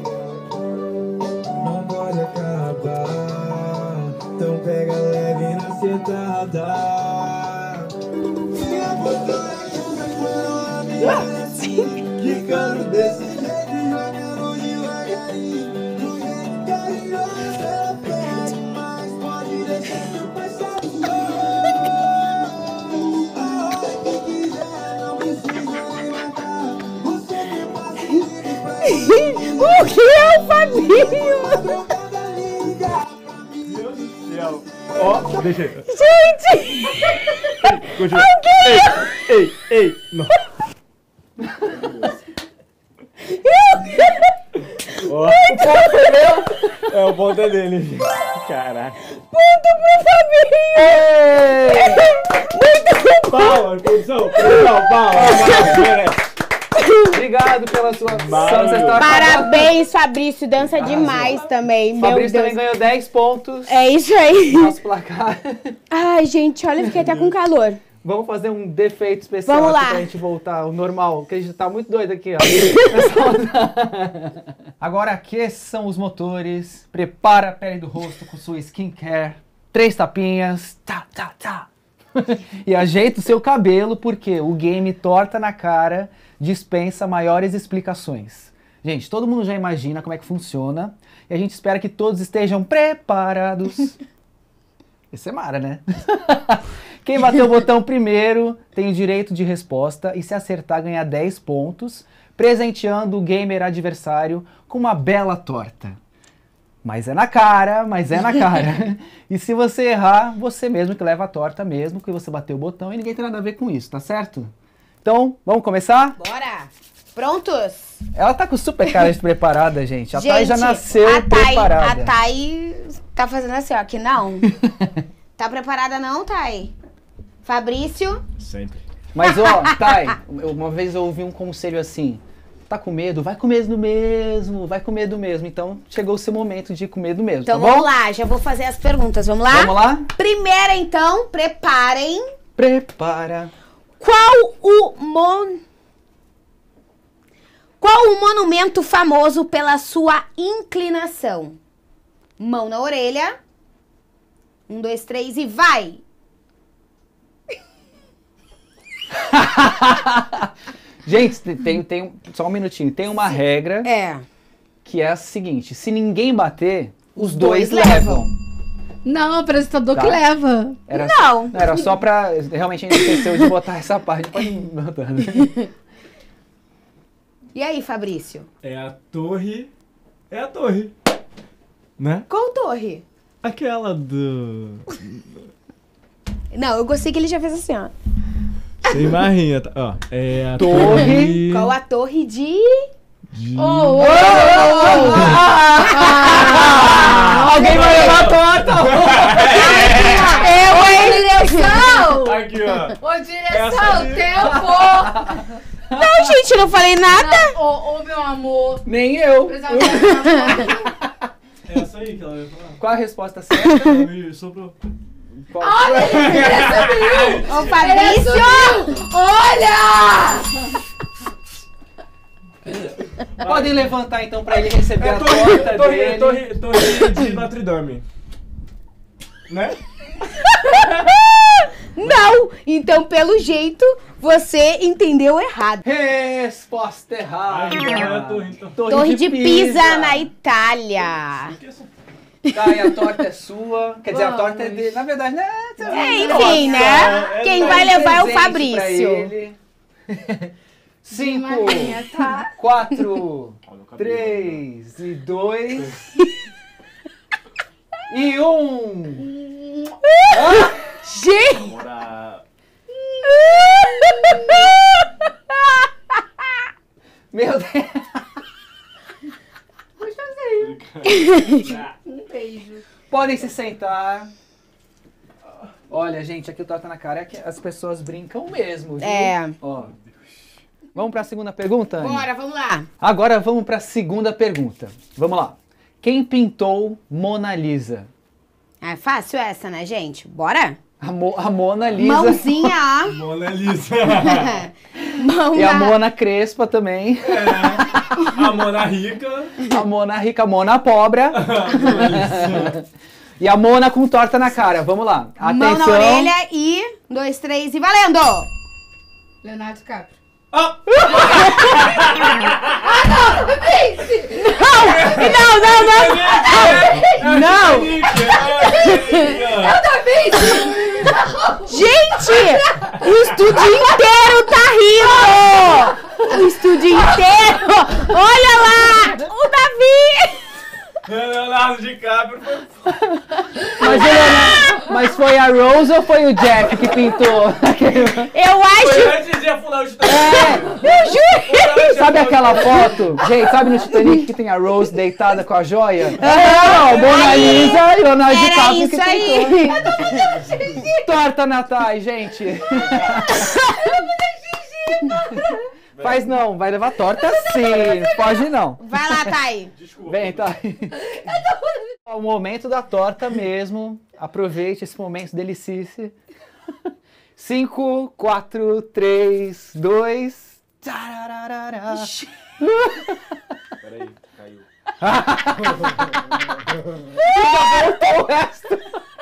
Não pode acabar, então pega leve na sentada. Minha postura é assim, quicando desse jeito, jogando devagarinho. Do jeito carinhoso, ela pede, mas pode deixar que eu passe a hora que quiser, não precisa levantar. Você me passa livre pra O que é o Fabinho? Deus do céu. Ó, deixa aí. Gente! Continua. Ei, não. Ó, o ponto foi meu? É, o ponto é dele, gente. Caraca. Ponto pro Fabinho! Palmas, produção, palmas. Obrigado pela sua Maravilhoso. você está Parabéns, Fabrício. Dança demais também. Meu Fabrício Deus. também ganhou 10 pontos. É isso aí. Nosso placar. Ai, gente, olha, eu fiquei até com calor. Vamos fazer um defeito especial Vamos aqui lá. pra gente voltar ao normal, porque a gente tá muito doido aqui, ó. Agora aqueçam os motores, prepara a pele do rosto com sua skincare, 3 tapinhas, tá. E ajeita o seu cabelo, porque o game Torta na Cara dispensa maiores explicações. Gente, todo mundo já imagina como é que funciona, e a gente espera que todos estejam preparados. Esse é Mara, né? Quem bater o botão primeiro tem o direito de resposta e se acertar ganha 10 pontos, presenteando o gamer adversário com uma bela torta. Mas é na cara. E se você errar, você mesmo que leva a torta mesmo, porque você bateu o botão e ninguém tem nada a ver com isso, tá certo? Então, vamos começar? Bora. Prontos? Ela tá com super cara de preparada, gente. A Gente, Thay já nasceu a preparada. Thay tá fazendo assim, ó, que não. Tá preparada não, Thay? Fabrício? Sempre. Mas ó, Thay, uma vez eu ouvi um conselho assim, tá com medo? Vai com medo mesmo, vai com medo mesmo. Então chegou o seu momento de ir com medo mesmo, Então tá vamos bom? lá, já vou fazer as perguntas, vamos lá? Vamos lá? Primeira então, preparem. Prepara. Qual o monumento famoso pela sua inclinação? Mão na orelha. 1, 2, 3 e vai! Gente, tem só um minutinho. Tem uma regra É. que é a seguinte: se ninguém bater, os dois dois levam. Não, o apresentador Tá. que leva. Não. Era só pra. Realmente a gente esqueceu de botar essa parte. Pode botar. E aí, Fabrício? É a torre. É a torre. Né? Qual torre? Aquela do. Não, eu gostei que ele já fez assim, ó. Sem marrinha, tá? Ó. É a Torre. Qual a torre de... Alguém vai levar a torta! Direção! Aqui, ó. Ô, direção, Essa aí. tempo! Não, gente, eu não falei nada. Ô, meu amor. Nem eu. Precisava falar. É essa aí que ela vai falar. Qual a resposta certa? Ela me sobrou. Qual? Ô, Fabrício! Olha! Podem levantar então pra ele receber a torta dele. Torre de Notre Dame. Né? Não! Então, pelo jeito, você entendeu errado. Resposta errada. Torre de Pisa, na Itália. Tá, e a torta é sua. Quer dizer, a torta é dele. Na verdade, né? Enfim, né? Quem vai levar é o Fabrício. 5, Marinha, tá? 4, 3 e 2 e 1. Gente! Meu Deus. Um beijo. Podem se sentar. Olha, gente, aqui o torta na cara é que as pessoas brincam mesmo, viu? É. Ó. Vamos para a segunda pergunta, Anny? Bora, vamos lá. Agora vamos para a segunda pergunta. Vamos lá. Quem pintou Mona Lisa? É fácil essa, né, gente? Bora? A Mona Lisa. Mãozinha, ó. Mona Lisa. Mão E a na- Mona Crespa também. A Mona Rica. A Mona Rica, a Mona Pobre. E a Mona com torta na cara. Vamos lá. Mão na Atenção. orelha e 1, 2, 3 e valendo! Leonardo DiCaprio. Não! Gente! O estúdio inteiro tá rindo! O estúdio inteiro! Olha lá! O Davi! Leonardo DiCaprio foi Mas foi a Rose ou foi o Jeff que pintou? Eu acho... antes de afundar o Titanic. Eu juro! Sabe aquela foto? Gente, sabe no Titanic que tem a Rose deitada com a joia? Não, Mona Lisa e Leonardo Era DiCaprio que isso aí! pintou. Torta na Thay, gente. Faz não, vai levar torta sim. Pode não. Vai lá, Thay. Vem, Thay. É o momento da torta mesmo. Aproveite esse momento delicice. 5, 4, 3, 2. Tarararara. Peraí, caiu. Já voltou o resto.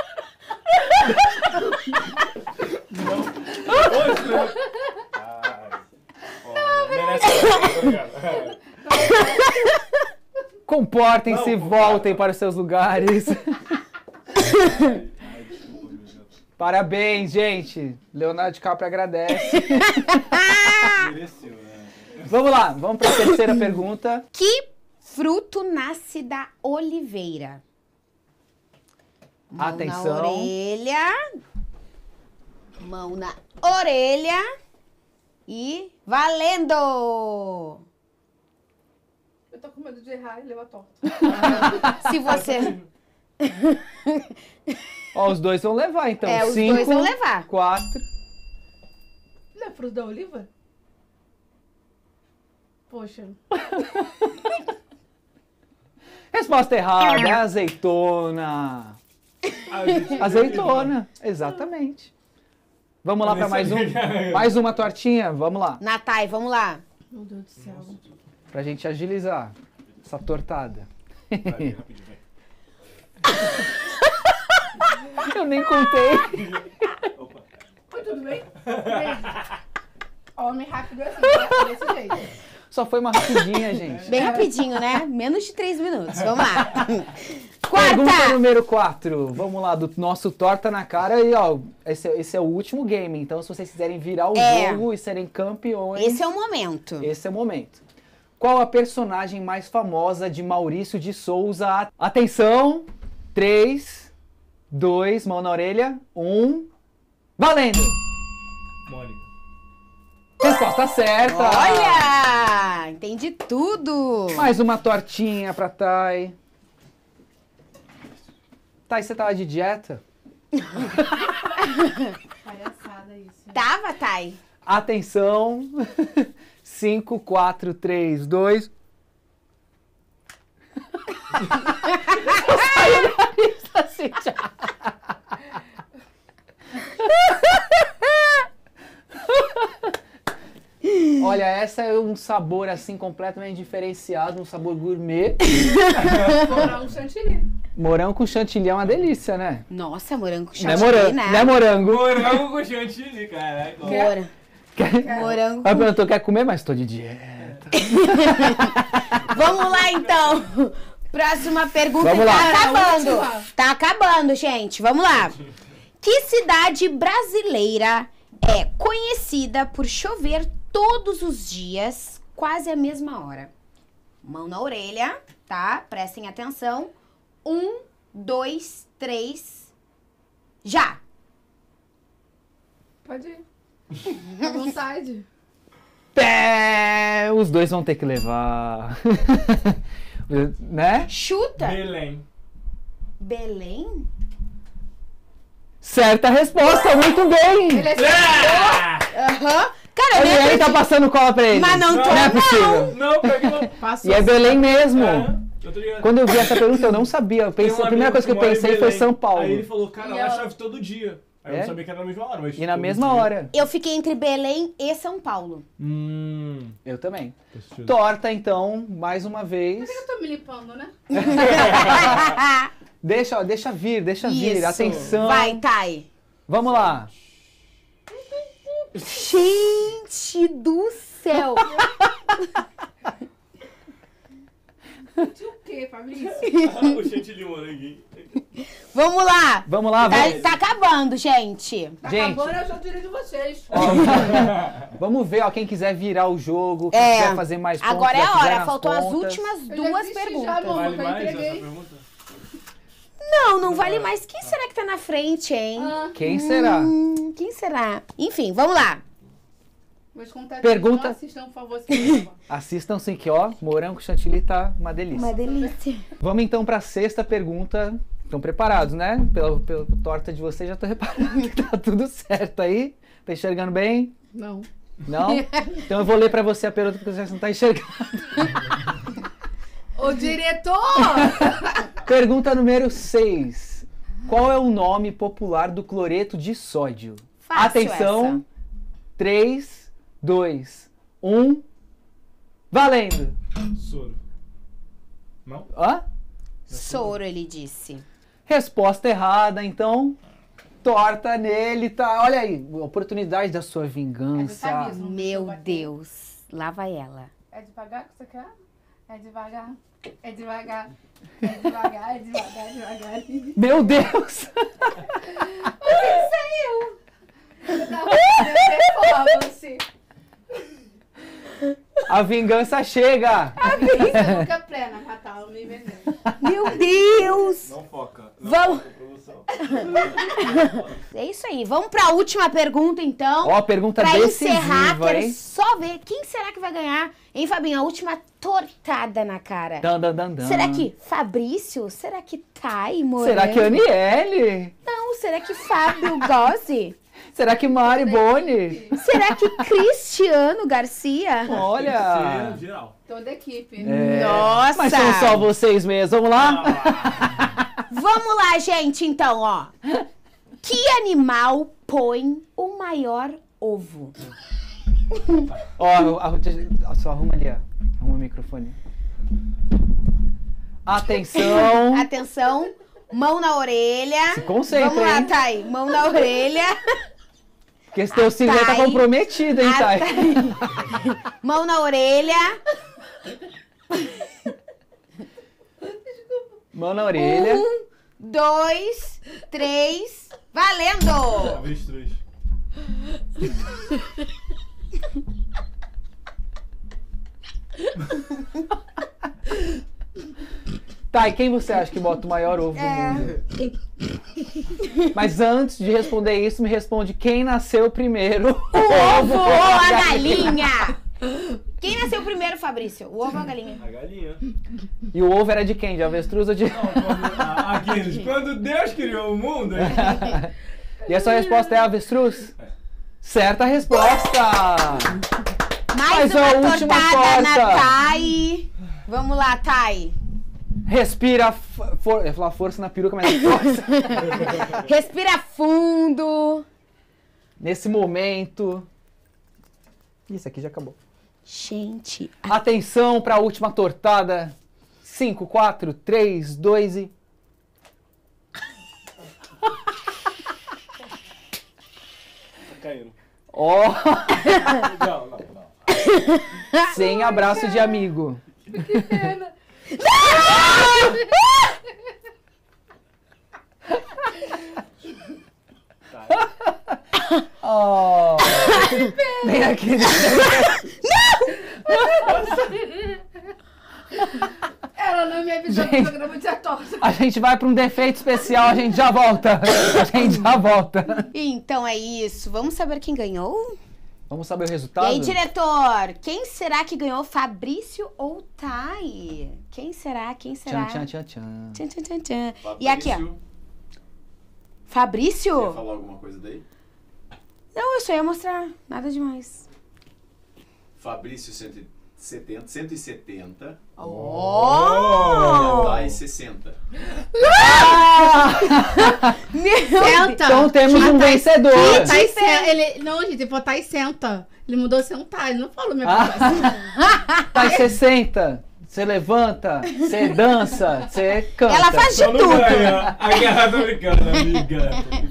Comportem-se, voltem para os seus lugares. Parabéns, gente. Leonardo DiCaprio agradece. Mereceu, né? Vamos lá, vamos para a terceira pergunta. Que fruto nasce da oliveira? Mão Atenção. na orelha. Mão na orelha. E valendo! Eu tô com medo de errar e levar torta. Se você... Ó, os dois vão levar, então. É, os 5, dois vão levar. 4. Não é fruto da oliva? Poxa. Resposta errada, é azeitona. Azeitona, exatamente. Vamos lá para mais uma tortinha, vamos lá. Natai, vamos lá. Meu Deus do céu. Pra gente agilizar essa tortada. Rapidinho, vem. Eu nem contei. Oi, tudo bem? Homem rápido assim, tá? Desse jeito. Só foi uma rapidinha, gente. Bem rapidinho, né? Menos de 3 minutos. Vamos lá. Pergunta Quarta. número 4. Vamos lá, do nosso Torta na Cara. E, ó, esse é o último game. Então, se vocês quiserem virar o jogo e serem campeões... Esse é o momento. Esse é o momento. Qual a personagem mais famosa de Maurício de Souza? Atenção! 3, 2, mão na orelha, 1... Valendo! Mônica. Resposta certa! Olha! Entendi tudo. Mais uma tortinha pra Thay. Thay, você tava de dieta? Palhaçada isso. Tava, Thay? Atenção! 5, 4, 3, 2... Saiu da lista assim já. Olha, essa é um sabor assim completamente diferenciado, um sabor gourmet. Morango chantilly. Morango com chantilly é uma delícia, né? Nossa, morango com Não é chantilly, morango, né? não é morango. Morango com chantilly, caraca. Morango. Ela perguntou, quer comer? Mas tô de dieta. Vamos lá, então. Próxima pergunta. Vamos lá. Tá acabando. última. Tá acabando, gente. Vamos lá. Que cidade brasileira é conhecida por chover todos os dias, quase à mesma hora? Mão na orelha, tá? Prestem atenção. 1, 2, 3. Já! Pode ir. À vontade. Os dois vão ter que levar. Né? Chuta! Belém. Belém? Certa resposta, muito bem! Ele é Aham. Cara, eu nem Ele tá acredito. passando cola pra ele. Mas não tô, Não é possível. Não, pior que não. Passou. E é Belém mesmo. Eu tô ligado. Quando eu vi essa pergunta, eu não sabia. Eu Tem pensei, um a primeira amigo coisa que eu mora em pensei foi Belém. São Paulo. Aí ele falou, cara, E lá ela- chove todo dia. Aí eu É? não sabia que era na mesma hora, mas E na todo mesma dia. hora. Eu fiquei entre Belém e São Paulo. Eu também. Faz sentido. Torta, então, mais uma vez. Eu tô me limpando, né? Deixa vir. Isso. Atenção. Vai, Thay. Vamos lá. Gente do céu. De o quê, Fabrício? O chantilly moranguinho. Vamos Vamos lá. lá, vamos. Tá acabando, gente. Tá Gente. acabando, eu já tirei de vocês. Vamos ver, ó, quem quiser virar o jogo, quem É. quiser fazer mais pontos. Agora é já a fizer hora. nas Faltam as contas. últimas Eu já duas desisti perguntas. já, amor. Vale Eu mais essa entreguei. pergunta? Não vale mais. Quem será que tá na frente, hein? Ah, Quem será? Quem será? Enfim, vamos lá. meus contatos Pergunta. não assistam, por favor, se inscrevam. Assistam sim que, ó, morango com chantilly tá uma delícia. Uma delícia. Vamos então pra sexta pergunta. Estão preparados, né? Pela torta de vocês, já tô reparando que tá tudo certo aí. Tá enxergando bem? Não. Não? Então eu vou ler pra você a pergunta porque você não tá enxergando. Ô, diretor! Pergunta número 6. Qual é o nome popular do cloreto de sódio? Fácil Atenção. essa. 3, 2, 1. Valendo! Soro. Não? Hã? Soro, ele disse. Resposta errada, então. Torta nele, tá? Olha aí, oportunidade da sua vingança. É do Não Meu precisa bater. Deus. Lá vai ela. É devagar que você quer? É devagar. É devagar. É devagar, é devagar, é devagar. Meu Deus! Eu tava fazendo performance. A vingança chega! Isso nunca é plena, Natal, me vendeu. Meu Deus! Não foca. Não Vamos. foca, produção. É isso aí. Vamos pra última pergunta, então. Ó, pergunta Pra encerrar, decisiva, quero hein? só ver quem será que vai ganhar. Hein, Fabinho? A última tortada na cara. Dan, dan, dan, dan. Será que Fabrício? Será que Thay Morango? Será que Aniele? Não, será que Fábio Gozzi? Será que Mari Boni? Será que Cristiano Garcia? Olha! Tem que ser geral. Toda a equipe. É, Nossa! Mas são só vocês mesmos, vamos lá? Vamos lá, gente, então, ó. Que animal põe o maior ovo? Ó, só arruma ali, ó. Arruma o microfone. Atenção! Atenção, mão na orelha. Se concentra, Vamos lá, hein? Thay. Mão na orelha. Porque esse teu signo tá Thay. comprometido, hein, A Thay? Mão na orelha. Mão na orelha. 1, 2, 3. Valendo! Avestruz. Tá, e quem você acha que bota o maior ovo do mundo? Mas antes de responder isso, me responde quem nasceu primeiro. O ovo ou a galinha? Quem nasceu primeiro, Fabrício? O ovo ou a galinha? A galinha. E o ovo era de quem? De avestruz ou de... Quando Deus criou o mundo, E a sua resposta é avestruz? Certa resposta! Mais Mas a uma última tortada na torta. Thay. Vamos lá, Thay. Respira, eu ia falar força na peruca, mas é força. Respira fundo. Nesse momento... Isso aqui já acabou. Gente, Atenção para a última tortada. 5, 4, 3, 2 e... Tá caindo. Ó, Não. sem abraço de amigo. Oh, vem aqui. Ela não me avisou que o programa tinha torta. A gente vai para um defeito especial, a gente já volta. então é isso. Vamos saber quem ganhou? Vamos saber o E resultado? aí, diretor? Quem será que ganhou? Fabrício ou Thay? Quem será? Tchan, tchan, tchan, tchan. Tchan, tchan, tchan, tchan. E aqui, ó. Quer Fabrício? falar alguma coisa daí? Não, eu só ia mostrar. Nada demais. Fabrício 170. Oh! Thay 60. Senta. Então temos um vencedor. Tá e senta. Ele, não, gente, ele falou tá e senta. Ele mudou sentar, ele não falou minha voz. Tá em 60. Você levanta, você dança, você canta. Ela faz de Só não tudo. ganha. Tô brincando, amiga.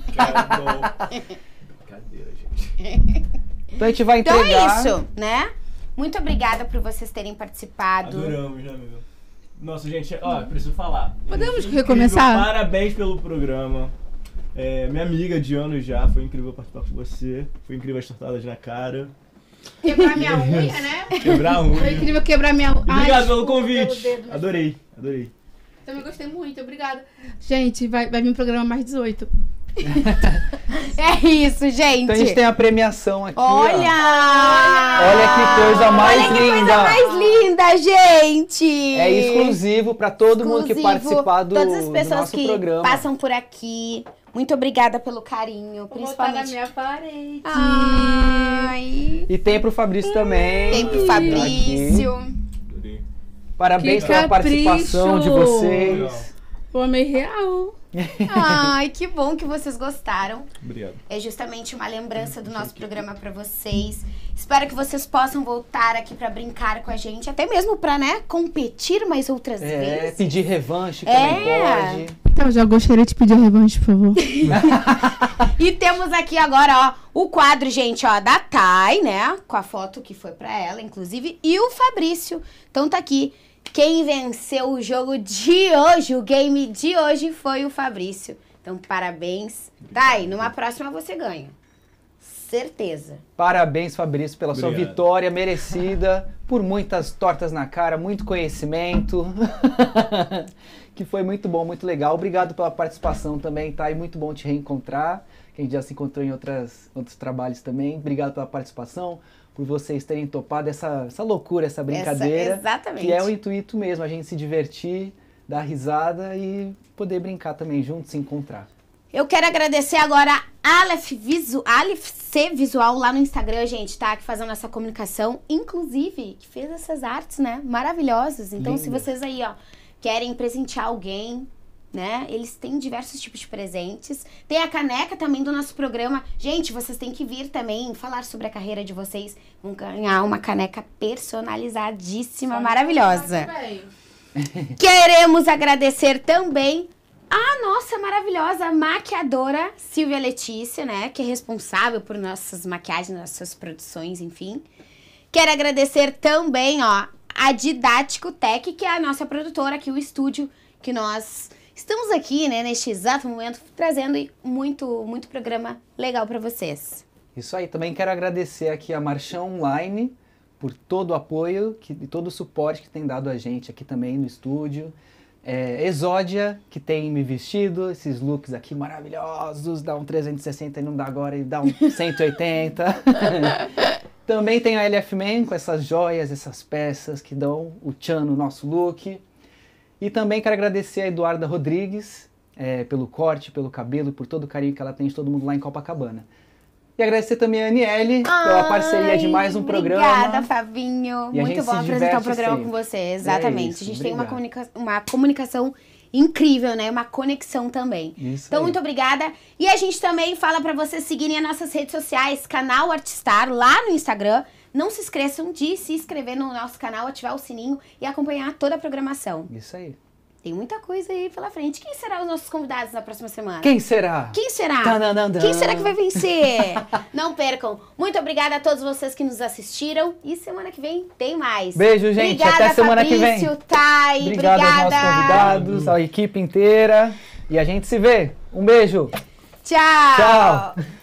Brincadeira, gente. Então a gente vai Então entregar. é isso, né? Muito obrigada por vocês terem participado. Adoramos, né, amigo? Nossa, gente, ó, preciso falar. Podemos Incrível, recomeçar? Parabéns pelo programa. Minha amiga de anos já, foi incrível participar com você. Foi incrível as tortadas na cara. Quebrar minha unha, né? Quebrar a Foi unha. incrível quebrar minha unha. E obrigado pelo desculpa, convite. pelo dedo. Adorei. Também gostei muito, obrigada. Gente, vai vir um programa mais 18. É isso, gente. Então a gente tem a premiação aqui. Olha! Ó. Olha que coisa mais Olha que linda. coisa mais linda, gente! É exclusivo para todo mundo que Exclusivo. participar do, Todas as do pessoas nosso que programa. passam por aqui. Muito obrigada pelo carinho, Vou botar na principalmente. minha parede. Ai, E tem pro Fabrício também. tem pro Aqui. Fabrício. Adorei. Parabéns Que pela participação de capricho. vocês. Pô, amei real. Ai, que bom que vocês gostaram. Obrigado. É justamente uma lembrança do nosso programa pra vocês. Espero que vocês possam voltar aqui pra brincar com a gente, até mesmo pra, né, competir mais outras É, vezes. pedir revanche também pode. Então, já gostaria de pedir a revanche, por favor. E temos aqui agora, ó, o quadro, gente, ó, da Thay, né, com a foto que foi pra ela, inclusive, e o Fabrício. Então tá aqui. Quem venceu o jogo de hoje, o game de hoje, foi o Fabrício. Então, parabéns. Thay, numa próxima você ganha. Certeza. Parabéns, Fabrício, pela sua Obrigado. vitória merecida, por muitas tortas na cara, muito conhecimento, que foi muito bom, muito legal. Obrigado pela participação também, tá? E muito bom te reencontrar, que a gente já se encontrou em outros trabalhos também. Obrigado pela participação, por vocês terem topado essa loucura, essa brincadeira, exatamente. que é o intuito mesmo, a gente se divertir, dar risada e poder brincar também junto, se encontrar. Eu quero agradecer agora a Aleph C Visual lá no Instagram, gente, tá? Que fazendo essa comunicação, inclusive, que fez essas artes, né? Maravilhosas. Então, se Lindas. vocês aí, ó, querem presentear alguém, né? Eles têm diversos tipos de presentes. Tem a caneca também do nosso programa. Gente, vocês têm que vir também falar sobre a carreira de vocês. Vão ganhar uma caneca personalizadíssima, maravilhosa. Queremos agradecer também a nossa maravilhosa maquiadora Silvia Letícia, né? Que é responsável por nossas maquiagens, nossas produções, enfim. Quero agradecer também, ó, a Didático Tech, que é a nossa produtora aqui, o estúdio, que nós estamos aqui, né, neste exato momento, trazendo muito programa legal pra vocês. Isso aí, também quero agradecer aqui a Marchão Online por todo o apoio e todo o suporte que tem dado a gente aqui também no estúdio. Exódia, que tem me vestido, esses looks aqui maravilhosos, dá um 360 e não dá agora e dá um 180. Também tem a LF Man com essas joias, essas peças que dão o tchan no nosso look. E também quero agradecer a Eduarda Rodrigues pelo corte, pelo cabelo, por todo o carinho que ela tem de todo mundo lá em Copacabana. E agradecer também a Aniele pela parceria de mais um programa. Obrigada, Fabinho. E a Muito gente bom se apresentar o diverte programa sempre. com você, exatamente. isso, a gente tem uma obrigado. comunicação incrível, né? Uma conexão também. Isso Então, aí. muito obrigada. E a gente também fala pra vocês seguirem as nossas redes sociais, canal Artstar, lá no Instagram. Não se esqueçam de se inscrever no nosso canal, ativar o sininho e acompanhar toda a programação. Isso aí. Tem muita coisa aí pela frente. Quem será os nossos convidados na próxima semana? Quem será? Quem será? Tananana. Quem será que vai vencer? Não percam. Muito obrigada a todos vocês que nos assistiram. E semana que vem tem mais. Beijo, gente. Obrigada, Até semana que vem. Fabrício, Thay. Obrigado aos nossos convidados, à equipe inteira. E a gente se vê. Um beijo. Tchau. Tchau.